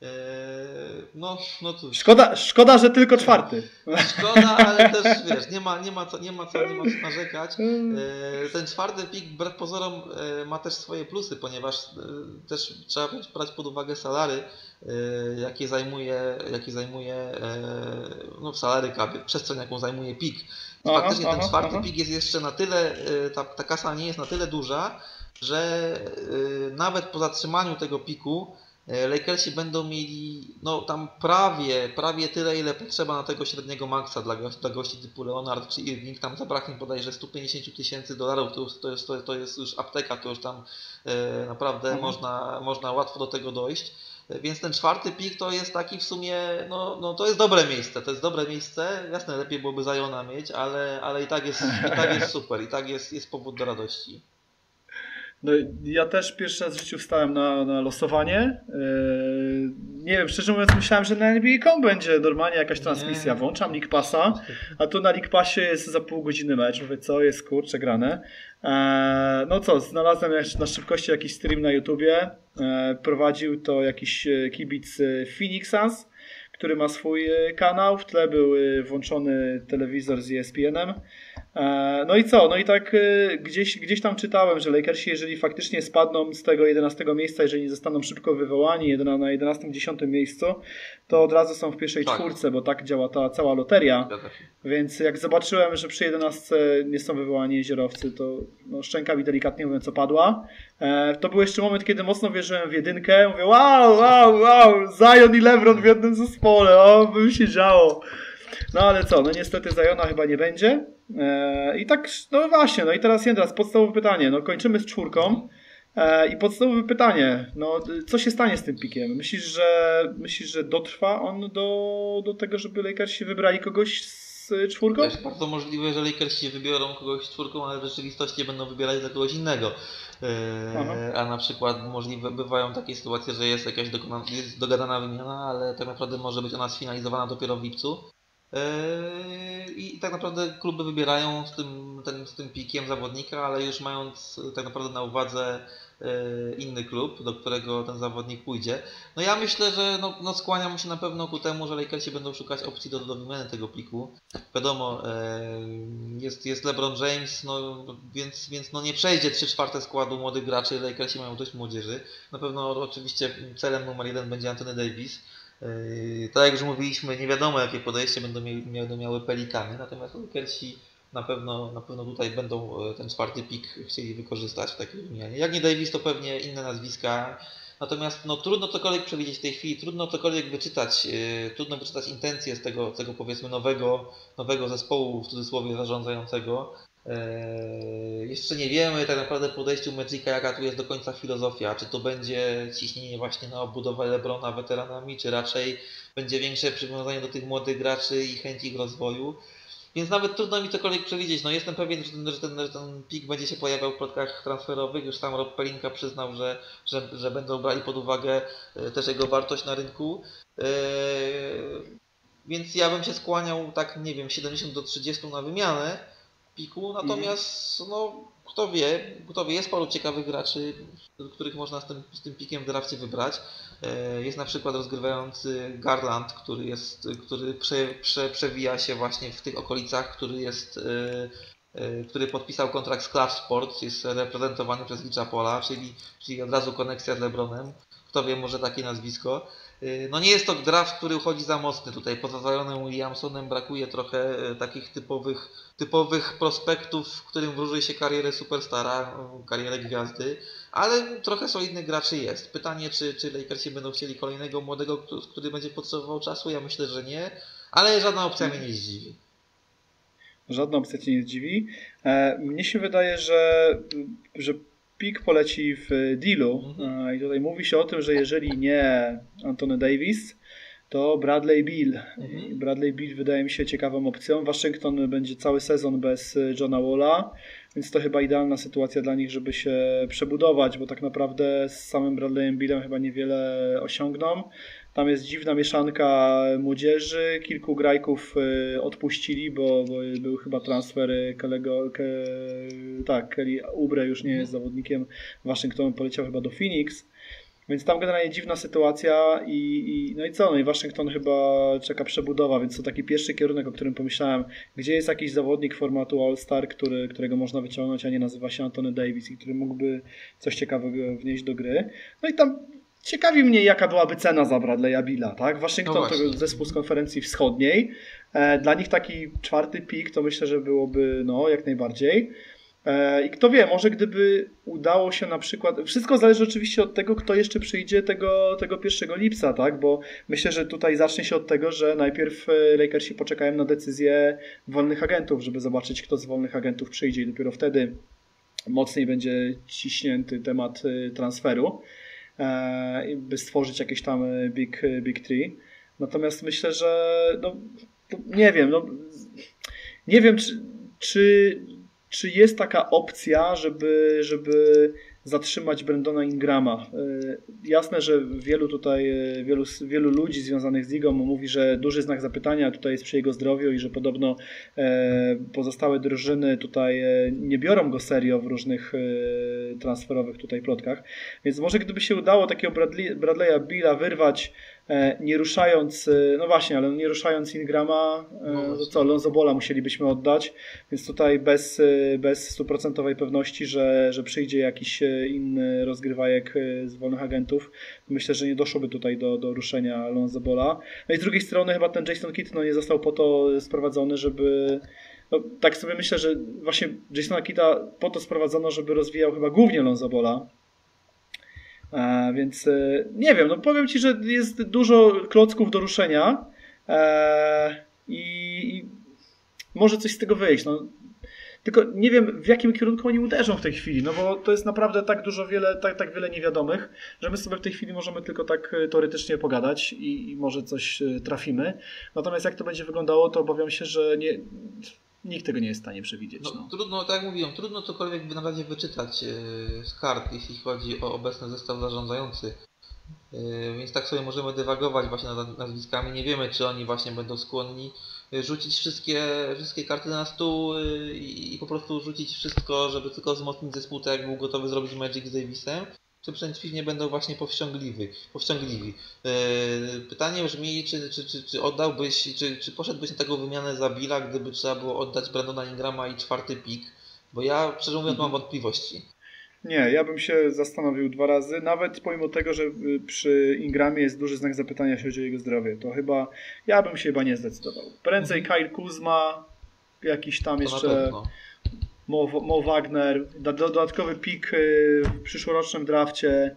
No, no cóż. Szkoda, szkoda, że tylko czwarty. Szkoda, ale też wiesz, nie ma, nie ma, co, nie ma co, nie ma co narzekać. Ten czwarty pik wbrew pozorom ma też swoje plusy, ponieważ też trzeba brać pod uwagę salary, jakie zajmuje, jakie zajmuje no w salary capie, przestrzeń jaką zajmuje pik. Faktycznie aha, ten aha, czwarty aha. pik jest jeszcze na tyle, ta, ta kasa nie jest na tyle duża, że nawet po zatrzymaniu tego piku Lakersi będą mieli no tam prawie, prawie tyle, ile potrzeba na tego średniego maksa dla, gości, dla gości typu Leonard czy Irving. Tam zabraknie bodajże sto pięćdziesiąt tysięcy dolarów, to, to, jest, to, to jest już apteka, to już tam e, naprawdę mhm. można, można łatwo do tego dojść. Więc ten czwarty pik to jest taki w sumie, no, no to jest dobre miejsce, to jest dobre miejsce, jasne, lepiej byłoby Ziona mieć, ale, ale i tak jest, i tak jest super, i tak jest, jest powód do radości. No, ja też pierwszy raz w życiu wstałem na, na losowanie. Yy, nie wiem, szczerze mówiąc myślałem, że na N B A kropka com będzie normalnie jakaś transmisja. Nie. Włączam League Passa, a tu na League Passie jest za pół godziny mecz. Mówię, co jest, kurczę, grane. Eee, no co, znalazłem na szybkości jakiś stream na YouTubie. Eee, prowadził to jakiś kibic Phoenix Suns, który ma swój kanał. W tle był włączony telewizor z E S P N-em. No i co? No i tak gdzieś, gdzieś tam czytałem, że Lakersi, jeżeli faktycznie spadną z tego jedenastego miejsca, jeżeli nie zostaną szybko wywołani na jedenastym dziesiątym miejscu, to od razu są w pierwszej tak. czwórce, bo tak działa ta cała loteria. Więc jak zobaczyłem, że przy jedenastce nie są wywołani Jezierowcy, to no, szczęka mi delikatnie mówiąc opadła. To był jeszcze moment, kiedy mocno wierzyłem w jedynkę. Mówię, wow, wow, wow, Zion i LeBron w jednym zespole, o, by się działo. No ale co, no niestety Ziona chyba nie będzie. Eee, I tak, no właśnie, no i teraz teraz podstawowe pytanie. No kończymy z czwórką. Eee, I podstawowe pytanie, no co się stanie z tym pikiem? Myślisz, że myślisz, że dotrwa on do, do tego, żeby Lakersi wybrali kogoś z czwórką? Jest bardzo możliwe, że Lakersi wybiorą kogoś z czwórką, ale w rzeczywistości będą wybierać dla kogoś innego. Eee, a na przykład możliwe bywają takie sytuacje, że jest jakaś dokona, jest dogadana wymiana, ale tak naprawdę może być ona sfinalizowana dopiero w lipcu. I tak naprawdę kluby wybierają z tym, ten, z tym pikiem zawodnika, ale już mając tak naprawdę na uwadze inny klub, do którego ten zawodnik pójdzie. No ja myślę, że no, no skłaniam się na pewno ku temu, że Lakersi będą szukać opcji do, do wymiany tego piku. Wiadomo, jest, jest LeBron James, no, więc, więc no nie przejdzie trzy czwarte składu młodych graczy, Lakersi mają dość młodzieży. Na pewno oczywiście celem numer jeden będzie Anthony Davis. Yy, tak jak już mówiliśmy, nie wiadomo jakie podejście będą, mieli, będą miały Pelikany, natomiast Lakersi na pewno, na pewno tutaj będą ten czwarty pik chcieli wykorzystać w takiej wymianie. Jak nie Davis, to pewnie inne nazwiska. Natomiast no, trudno cokolwiek przewidzieć w tej chwili, trudno cokolwiek wyczytać, yy, trudno wyczytać intencje z tego, tego powiedzmy nowego, nowego zespołu w cudzysłowie zarządzającego. Eee, jeszcze nie wiemy tak naprawdę podejściu Magica, jaka tu jest do końca filozofia. Czy to będzie ciśnienie właśnie na obudowę LeBrona weteranami, czy raczej będzie większe przywiązanie do tych młodych graczy i chęć ich rozwoju. Więc nawet trudno mi cokolwiek przewidzieć. No jestem pewien, że ten, że ten, że ten pik będzie się pojawiał w plotkach transferowych. Już sam Rob Pelinka przyznał, że, że, że będą brali pod uwagę też jego wartość na rynku. Eee, więc ja bym się skłaniał tak, nie wiem, siedemdziesiąt do trzydziestu na wymianę piku, natomiast no kto wie, kto wie, jest paru ciekawych graczy, których można z tym, z tym pikiem w drafcie wybrać. Jest na przykład rozgrywający Garland, który jest, który prze, prze, przewija się właśnie w tych okolicach, który jest, który podpisał kontrakt z Clutch Sports, jest reprezentowany przez Richa Paula, czyli, czyli od razu koneksja z LeBronem. Kto wie, może takie nazwisko. No nie jest to draft, który uchodzi za mocny tutaj. Poza Zionem Williamsonem brakuje trochę takich typowych, typowych prospektów, w którym wróży się karierę superstara, karierę gwiazdy, ale trochę solidnych graczy jest. Pytanie, czy, czy Lakersi będą chcieli kolejnego młodego, który będzie potrzebował czasu? Ja myślę, że nie, ale żadna opcja mnie nie zdziwi. Żadna opcja cię nie zdziwi. Mnie się wydaje, że, że pik poleci w dealu mhm. i tutaj mówi się o tym, że jeżeli nie Anthony Davis, to Bradley Beal. Mhm. Bradley Beal wydaje mi się ciekawą opcją. Waszyngton będzie cały sezon bez Johna Walla, więc to chyba idealna sytuacja dla nich, żeby się przebudować, bo tak naprawdę z samym Bradleyem Bealem chyba niewiele osiągną. Tam jest dziwna mieszanka młodzieży, kilku grajków odpuścili, bo, bo był chyba transfer Kelly'ego, Ke, tak, Kelly Oubre już nie jest zawodnikiem Waszyngtonu, poleciał chyba do Phoenix, więc tam generalnie dziwna sytuacja i, i no i co, no i Waszyngton chyba czeka przebudowa, więc to taki pierwszy kierunek, o którym pomyślałem, gdzie jest jakiś zawodnik formatu All-Star, który, którego można wyciągnąć, a nie nazywa się Anthony Davis i który mógłby coś ciekawego wnieść do gry. No i tam ciekawi mnie, jaka byłaby cena za Bradley'a Beala, tak? Waszyngton no to zespół z konferencji wschodniej. Dla nich taki czwarty pik to myślę, że byłoby no jak najbardziej. I kto wie, może gdyby udało się na przykład... Wszystko zależy oczywiście od tego, kto jeszcze przyjdzie tego, tego pierwszego lipca, tak? Bo myślę, że tutaj zacznie się od tego, że najpierw Lakersi poczekają na decyzję wolnych agentów, żeby zobaczyć, kto z wolnych agentów przyjdzie i dopiero wtedy mocniej będzie ciśnięty temat transferu. by stworzyć jakieś tam big, big three. Natomiast myślę, że no, nie wiem, no, nie wiem czy, czy, czy jest taka opcja, żeby, żeby zatrzymać Brandona Ingrama. Jasne, że wielu tutaj, wielu, wielu ludzi związanych z ligą mówi, że duży znak zapytania tutaj jest przy jego zdrowiu i że podobno pozostałe drużyny tutaj nie biorą go serio w różnych transferowych tutaj plotkach. Więc może gdyby się udało takiego Bradley, Bradley'a Billa wyrwać, nie ruszając, no właśnie, ale nie ruszając Ingrama, no to co, Lonzo Balla musielibyśmy oddać, więc tutaj bez, bez stuprocentowej pewności, że, że przyjdzie jakiś inny rozgrywajek z wolnych agentów, myślę, że nie doszłoby tutaj do, do ruszenia Lonzo Balla. No i z drugiej strony chyba ten Jason Kidd no, nie został po to sprowadzony, żeby no, tak sobie myślę, że właśnie Jasona Kidda po to sprowadzono, żeby rozwijał chyba głównie Lonzo Balla. E, więc e, nie wiem, no powiem Ci, że jest dużo klocków do ruszenia e, i, i może coś z tego wyjść. No. Tylko nie wiem, w jakim kierunku oni uderzą w tej chwili, no bo to jest naprawdę tak dużo wiele, tak, tak wiele niewiadomych, że my sobie w tej chwili możemy tylko tak teoretycznie pogadać i, i może coś trafimy. Natomiast jak to będzie wyglądało, to obawiam się, że nie... Nikt tego nie jest w stanie przewidzieć. No, no. Trudno, tak jak mówiłem, trudno cokolwiek na razie wyczytać z kart, jeśli chodzi o obecny zestaw zarządzający. Więc tak sobie możemy dywagować właśnie nad nazwiskami. Nie wiemy, czy oni właśnie będą skłonni rzucić wszystkie, wszystkie karty na stół i, i po prostu rzucić wszystko, żeby tylko wzmocnić zespół, tak jak był gotowy zrobić Magic z Davisem. Czy przeciwnie będą właśnie powściągliwi. powściągliwi. Pytanie brzmi, czy, czy, czy, czy oddałbyś, czy, czy poszedłbyś na taką wymianę za Billa, gdyby trzeba było oddać Brandona Ingrama i czwarty pik? Bo ja, szczerze mówiąc, mhm. mam wątpliwości. Nie, ja bym się zastanowił dwa razy, nawet pomimo tego, że przy Ingramie jest duży znak zapytania, jeśli chodzi o jego zdrowie, to chyba, ja bym się chyba nie zdecydował. Prędzej mhm. Kyle Kuzma, jakiś tam to jeszcze Mo, Mo Wagner, dodatkowy pik w przyszłorocznym drafcie.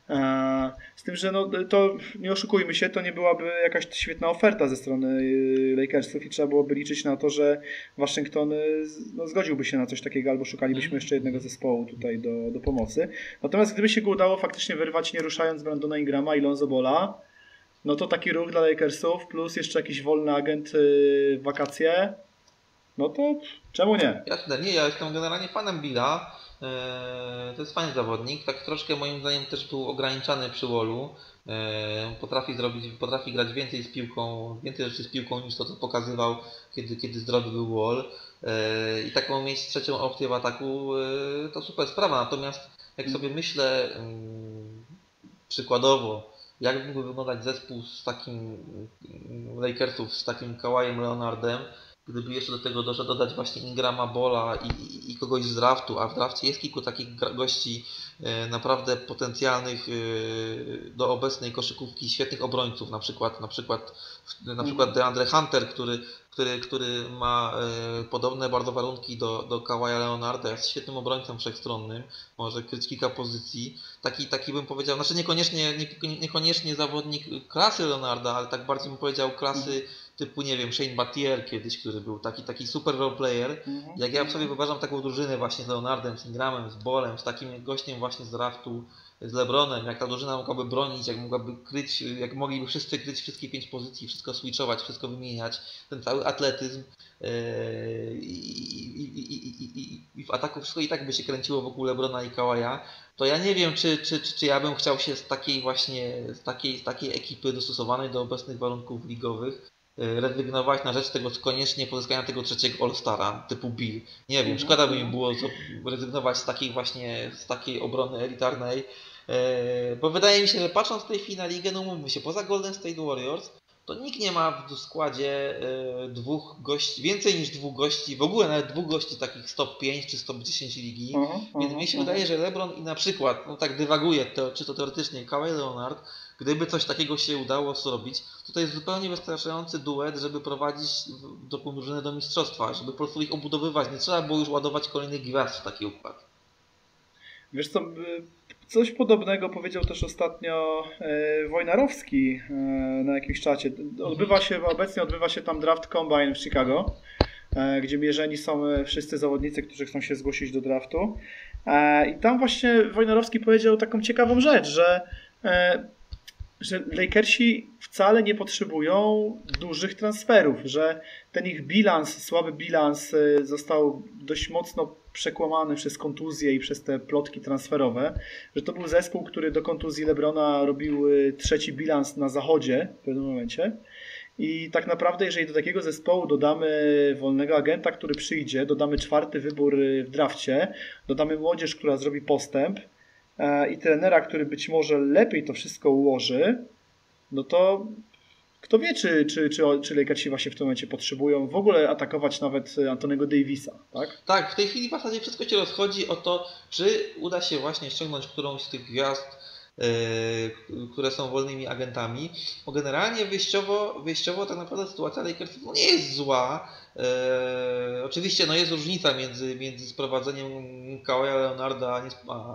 Z tym, że no, to nie oszukujmy się, to nie byłaby jakaś świetna oferta ze strony Lakersów i trzeba byłoby liczyć na to, że Waszyngton no, zgodziłby się na coś takiego albo szukalibyśmy jeszcze jednego zespołu tutaj do, do pomocy. Natomiast gdyby się go udało faktycznie wyrwać nie ruszając Brandona Ingrama i Lonzo Balla, no to taki ruch dla Lakersów plus jeszcze jakiś wolny agent w wakacje, no to czemu nie? Jasne, nie, ja jestem generalnie fanem Billa. To jest fajny zawodnik, tak troszkę moim zdaniem też był ograniczany przy wallu. Potrafi zrobić, potrafi grać więcej z piłką, więcej rzeczy z piłką niż to, co pokazywał, kiedy, kiedy zdrowy był wall. I taką mieć trzecią opcję w ataku to super sprawa. Natomiast jak sobie myślę przykładowo, jak mógłby wyglądać zespół z takim Lakersów, z takim Kawajem Leonardem, gdyby jeszcze do tego doszedł dodać właśnie Ingrama, Balla i, i, i kogoś z draftu, a w drafcie jest kilku takich gości e, naprawdę potencjalnych e, do obecnej koszykówki, świetnych obrońców, na przykład na przykład, na przykład DeAndre Hunter, który, który, który ma e, podobne bardzo warunki do, do Kawaja Leonarda, jest świetnym obrońcą wszechstronnym, może kryć kilka pozycji. Taki, taki bym powiedział, znaczy niekoniecznie, nie, niekoniecznie zawodnik klasy Leonarda, ale tak bardziej bym powiedział klasy typu, nie wiem, Shane Battier kiedyś, który był taki, taki super role player. Mm-hmm. Jak ja sobie wyobrażam taką drużynę właśnie z Leonardem, z Ingramem, z Ballem, z takim gościem właśnie z draftu, z LeBronem, jak ta drużyna mogłaby bronić, jak mogłaby kryć, jak mogliby wszyscy kryć wszystkie pięć pozycji, wszystko switchować, wszystko wymieniać, ten cały atletyzm yy, i, i, i, i, i w ataku wszystko i tak by się kręciło wokół LeBrona i Kawaja, to ja nie wiem, czy, czy, czy, czy ja bym chciał się z takiej właśnie, z takiej, z takiej ekipy dostosowanej do obecnych warunków ligowych rezygnować na rzecz tego koniecznie pozyskania tego trzeciego All-Stara typu Bill. Nie wiem, szkoda by mi było rezygnować z takiej właśnie, z takiej obrony elitarnej, bo wydaje mi się, że patrząc w tej chwili na ligę, no mówmy się, poza Golden State Warriors, to nikt nie ma w składzie dwóch gości, więcej niż dwóch gości, w ogóle nawet dwóch gości takich z top pięć czy z top dziesięć ligi, uh-huh, więc uh-huh, mi się uh-huh. wydaje, że LeBron i na przykład, no tak dywaguję, to, czy to teoretycznie Kawhi Leonard, gdyby coś takiego się udało zrobić, to to jest zupełnie wystarczający duet, żeby prowadzić taką drużynę do mistrzostwa, żeby po prostu ich obudowywać. Nie trzeba było już ładować kolejnych gwiazd w taki układ. Wiesz co, coś podobnego powiedział też ostatnio Wojnarowski na jakimś czacie. Odbywa się, obecnie odbywa się tam draft combine w Chicago, gdzie mierzeni są wszyscy zawodnicy, którzy chcą się zgłosić do draftu. I tam właśnie Wojnarowski powiedział taką ciekawą rzecz, że że Lakersi wcale nie potrzebują dużych transferów, że ten ich bilans, słaby bilans został dość mocno przekłamany przez kontuzje i przez te plotki transferowe, że to był zespół, który do kontuzji LeBrona robił trzeci bilans na zachodzie w pewnym momencie. I tak naprawdę, jeżeli do takiego zespołu dodamy wolnego agenta, który przyjdzie, dodamy czwarty wybór w drafcie, dodamy młodzież, która zrobi postęp i trenera, który być może lepiej to wszystko ułoży, no to kto wie, czy, czy, czy, czy Lakersi właśnie w tym momencie potrzebują w ogóle atakować nawet Antonego Davisa, tak? Tak, w tej chwili w zasadzie wszystko się rozchodzi o to, czy uda się właśnie ściągnąć którąś z tych gwiazd, Yy, które są wolnymi agentami, bo generalnie wyjściowo, wyjściowo tak naprawdę sytuacja Lakersów no nie jest zła. Yy, oczywiście no jest różnica między, między sprowadzeniem Kawaja Leonarda a,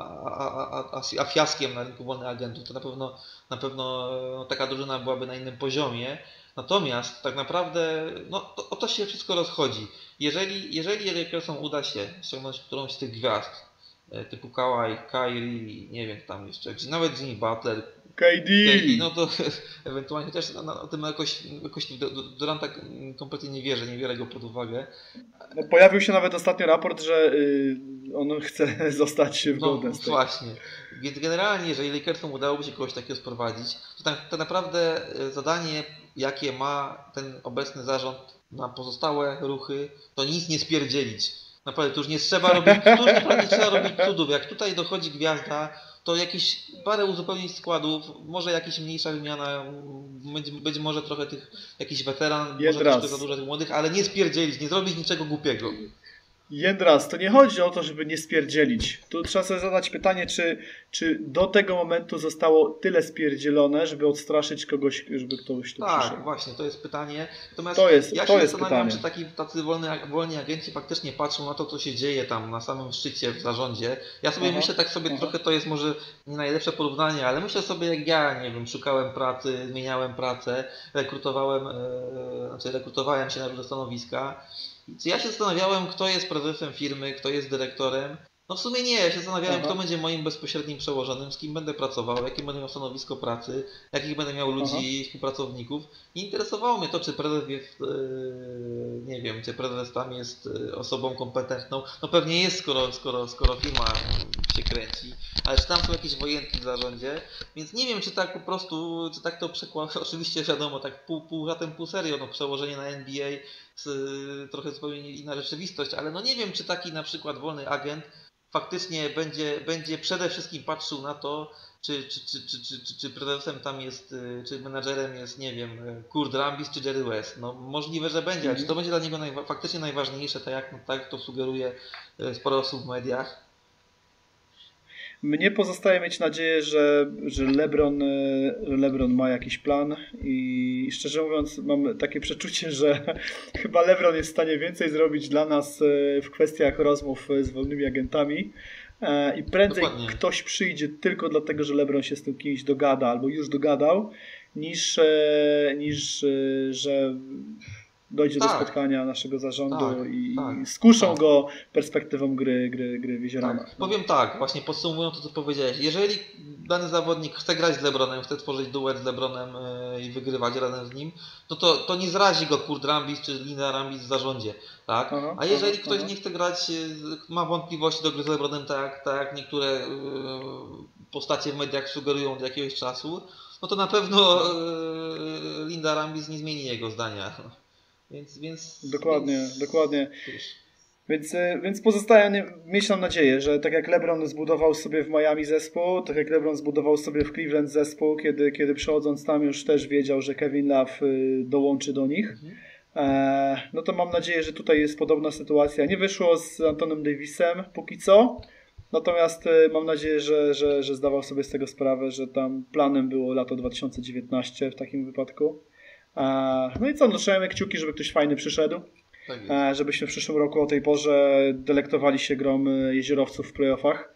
a, a, a, a fiaskiem na rynku wolnych agentów. To na pewno, na pewno no, taka drużyna byłaby na innym poziomie. Natomiast tak naprawdę no, to, o to się wszystko rozchodzi. Jeżeli, jeżeli Lakersom uda się ściągnąć którąś z tych gwiazd, typu Kawhi, Kyrie, nie wiem tam jeszcze, czy nawet Jimmy Butler, K D, no to ewentualnie chociaż no, no, o tym jakoś, jakoś do, do Duranta kompletnie nie wierzę, nie biorę go pod uwagę. No, pojawił się nawet ostatnio raport, że yy, on chce zostać w no, Golden State. Właśnie, więc generalnie jeżeli Lakersom udałoby się kogoś takiego sprowadzić, to tak, tak naprawdę zadanie jakie ma ten obecny zarząd na pozostałe ruchy, to nic nie spierdzielić. Naprawdę, to już nie trzeba robić, to już naprawdę nie trzeba robić cudów. Jak tutaj dochodzi gwiazda, to jakieś parę uzupełnień składów, może jakaś mniejsza wymiana, być, być może trochę tych, jakiś weteran, Jędras. może troszkę za dużo tych młodych, ale nie spierdzielić, nie zrobić niczego głupiego. Jędras, to nie chodzi o to, żeby nie spierdzielić. Tu trzeba sobie zadać pytanie, czy, czy do tego momentu zostało tyle spierdzielone, żeby odstraszyć kogoś, żeby ktoś tu Tak, przyszedł. właśnie, to jest pytanie. Natomiast to jest, ja to się jest zastanawiam, pytanie. czy taki, tacy wolni, wolni agenci faktycznie patrzą na to, co się dzieje tam na samym szczycie w zarządzie. Ja sobie aha, myślę tak sobie, aha. trochę to jest może nie najlepsze porównanie, ale myślę sobie jak ja, nie wiem, szukałem pracy, zmieniałem pracę, rekrutowałem, e, znaczy rekrutowałem się na różne stanowiska. Ja się zastanawiałem, kto jest prezesem firmy, kto jest dyrektorem. No w sumie nie, ja się zastanawiałem, Aha. kto będzie moim bezpośrednim przełożonym, z kim będę pracował, jakie będę miał stanowisko pracy, jakich będę miał ludzi, Aha. współpracowników. Nie interesowało mnie to, czy prezes jest, yy, nie wiem, czy prezes tam jest osobą kompetentną. No pewnie jest, skoro, skoro, skoro firma się kręci, ale czy tam są jakieś wojenki w zarządzie, więc nie wiem, czy tak po prostu, czy tak to przekłada, oczywiście wiadomo, tak pół, pół żartem, pół serio, no przełożenie na N B A, z, trochę zupełnie inna rzeczywistość, ale no nie wiem, czy taki na przykład wolny agent faktycznie będzie, będzie przede wszystkim patrzył na to, czy, czy, czy, czy, czy, czy, czy prezesem tam jest, czy menadżerem jest, nie wiem, Kurt Rambis czy Jerry West. No możliwe, że będzie, ale czy to będzie dla niego najwa- faktycznie najważniejsze, tak jak, no, tak to sugeruje sporo osób w mediach? Mnie pozostaje mieć nadzieję, że, że LeBron, LeBron ma jakiś plan i szczerze mówiąc mam takie przeczucie, że chyba LeBron jest w stanie więcej zrobić dla nas w kwestiach rozmów z wolnymi agentami i prędzej Dokładnie. Ktoś przyjdzie tylko dlatego, że LeBron się z tym kimś dogada albo już dogadał, niż, niż że dojdzie tak. do spotkania naszego zarządu tak, i tak, skuszą tak. go perspektywą gry, gry, gry w Jezioranach. Tak. Powiem tak, właśnie podsumowując to, co powiedziałeś. Jeżeli dany zawodnik chce grać z LeBronem, chce tworzyć duet z LeBronem yy, i wygrywać razem z nim, to, to, to nie zrazi go Kurt Rambis czy Linda Rambis w zarządzie. Tak? Aha, A jeżeli aha, ktoś aha. nie chce grać, ma wątpliwości do gry z LeBronem, tak, tak jak niektóre yy, postacie w mediach sugerują od jakiegoś czasu, no to na pewno yy, Linda Rambis nie zmieni jego zdania. Więc, więc, dokładnie, więc, dokładnie. Więc, więc pozostaje mieć tam nadzieję, że tak jak LeBron zbudował sobie w Miami zespół, tak jak LeBron zbudował sobie w Cleveland zespół, kiedy, kiedy przechodząc tam już też wiedział, że Kevin Love dołączy do nich, mhm. e, no to mam nadzieję, że tutaj jest podobna sytuacja. Nie wyszło z Antonem Davisem póki co, natomiast mam nadzieję, że, że, że zdawał sobie z tego sprawę, że tam planem było lato dwa tysiące dziewiętnaście w takim wypadku. No i co, no trzymajmy kciuki, żeby ktoś fajny przyszedł, tak żebyśmy w przyszłym roku o tej porze delektowali się grą jeziorowców w playoffach.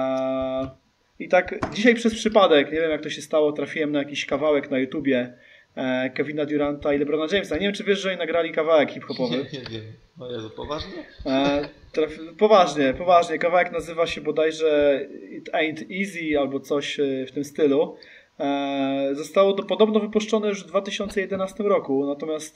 I tak dzisiaj przez przypadek, nie wiem jak to się stało, trafiłem na jakiś kawałek na YouTubie Kevina Duranta i LeBrona Jamesa. Nie wiem, czy wiesz, że oni nagrali kawałek hip-hopowy. Nie, nie wiem. O Jezu, poważnie? E, traf... Poważnie, poważnie. Kawałek nazywa się bodajże It Ain't Easy albo coś w tym stylu. E, zostało to podobno wypuszczone już w dwa tysiące jedenastym roku, natomiast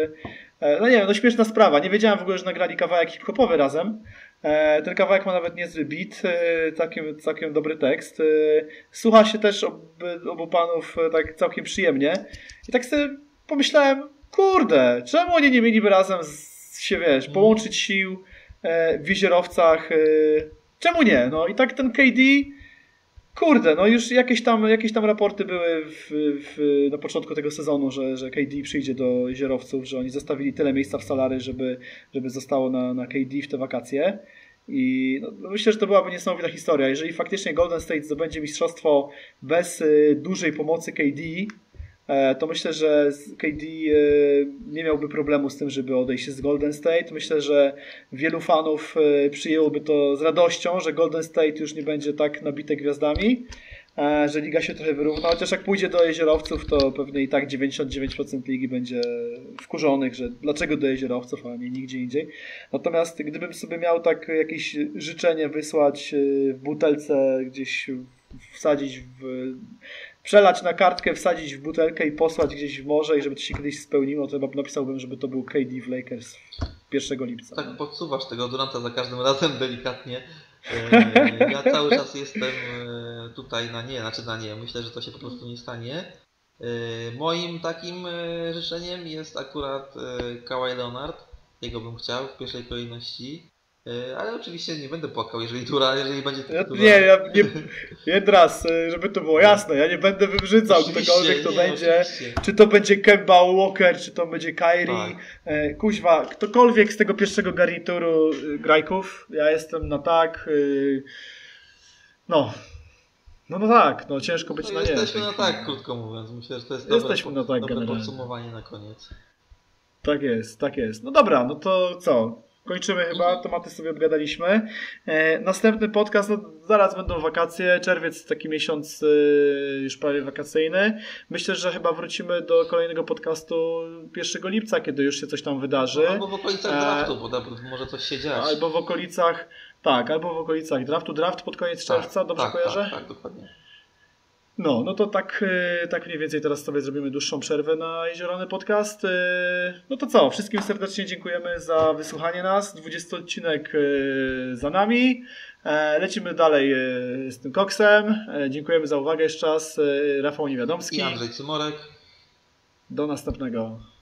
e, no nie wiem, no śmieszna sprawa. Nie wiedziałem w ogóle, że nagrali kawałek hip-hopowy razem. E, ten kawałek ma nawet niezły beat, e, całkiem, całkiem dobry tekst. E, słucha się też ob, obu panów e, tak całkiem przyjemnie. I tak sobie pomyślałem, kurde, czemu oni nie mieliby razem z, się, wiesz, połączyć sił e, w jeziorowcach? E, czemu nie? No i tak ten K D, kurde, no już jakieś tam, jakieś tam raporty były w, w, na początku tego sezonu, że, że K D przyjdzie do jeziorowców, że oni zostawili tyle miejsca w salary, żeby, żeby zostało na, na K D w te wakacje. I no, myślę, że to byłaby niesamowita historia. Jeżeli faktycznie Golden State zdobędzie mistrzostwo bez y, dużej pomocy K D, e, to myślę, że K D y, nie miałby problemu z tym, żeby odejść z Golden State. Myślę, że wielu fanów y, przyjęłoby to z radością, że Golden State już nie będzie tak nabite gwiazdami, e, że liga się trochę wyrówna. Chociaż jak pójdzie do jeziorowców, to pewnie i tak dziewięćdziesiąt dziewięć procent ligi będzie wkurzonych, że dlaczego do jeziorowców, a nie nigdzie indziej. Natomiast gdybym sobie miał tak jakieś życzenie wysłać w butelce, gdzieś wsadzić w... przelać na kartkę, wsadzić w butelkę i posłać gdzieś w morze i żeby to się kiedyś spełniło, to chyba napisałbym, żeby to był K D w Lakers pierwszego lipca. Tak podsuwasz tego Duranta za każdym razem delikatnie. Ja cały czas jestem tutaj na nie, znaczy na nie. Myślę, że to się po prostu nie stanie. Moim takim życzeniem jest akurat Kawhi Leonard. Jego bym chciał w pierwszej kolejności. Ale oczywiście nie będę płakał, jeżeli Dura, jeżeli będzie... Ja, nie, ja nie, jeden raz, żeby to było jasne, ja nie będę wybrzydzał, ktokolwiek to nie, będzie, oczywiście. Czy to będzie Kemba Walker, czy to będzie Kyrie, tak. Kuźwa, ktokolwiek z tego pierwszego garnituru grajków, ja jestem na tak, no, no, no tak, no ciężko być no, na nie. Jesteśmy na tak, krótko mówiąc, myślę, że to jest jesteśmy dobre, na tak, dobre podsumowanie na koniec. Tak jest, tak jest. No dobra, no to co? Kończymy chyba, tematy sobie obgadaliśmy. E, następny podcast, no zaraz będą wakacje, czerwiec taki miesiąc e, już prawie wakacyjny. Myślę, że chyba wrócimy do kolejnego podcastu pierwszego lipca, kiedy już się coś tam wydarzy. No, albo w okolicach e, draftu, bo może coś się dziać. Albo w okolicach, tak, albo w okolicach draftu. Draft pod koniec tak, czerwca, dobrze tak, kojarzę? Tak, tak, dokładnie. No, no to tak, tak mniej więcej teraz sobie zrobimy dłuższą przerwę na Jeziorany Podcast. No to co, wszystkim serdecznie dziękujemy za wysłuchanie nas. dwudziesty odcinek za nami. Lecimy dalej z tym koksem. Dziękujemy za uwagę jeszcze raz. Rafał Niewiadomski. I Andrzej Cymorek. Do następnego.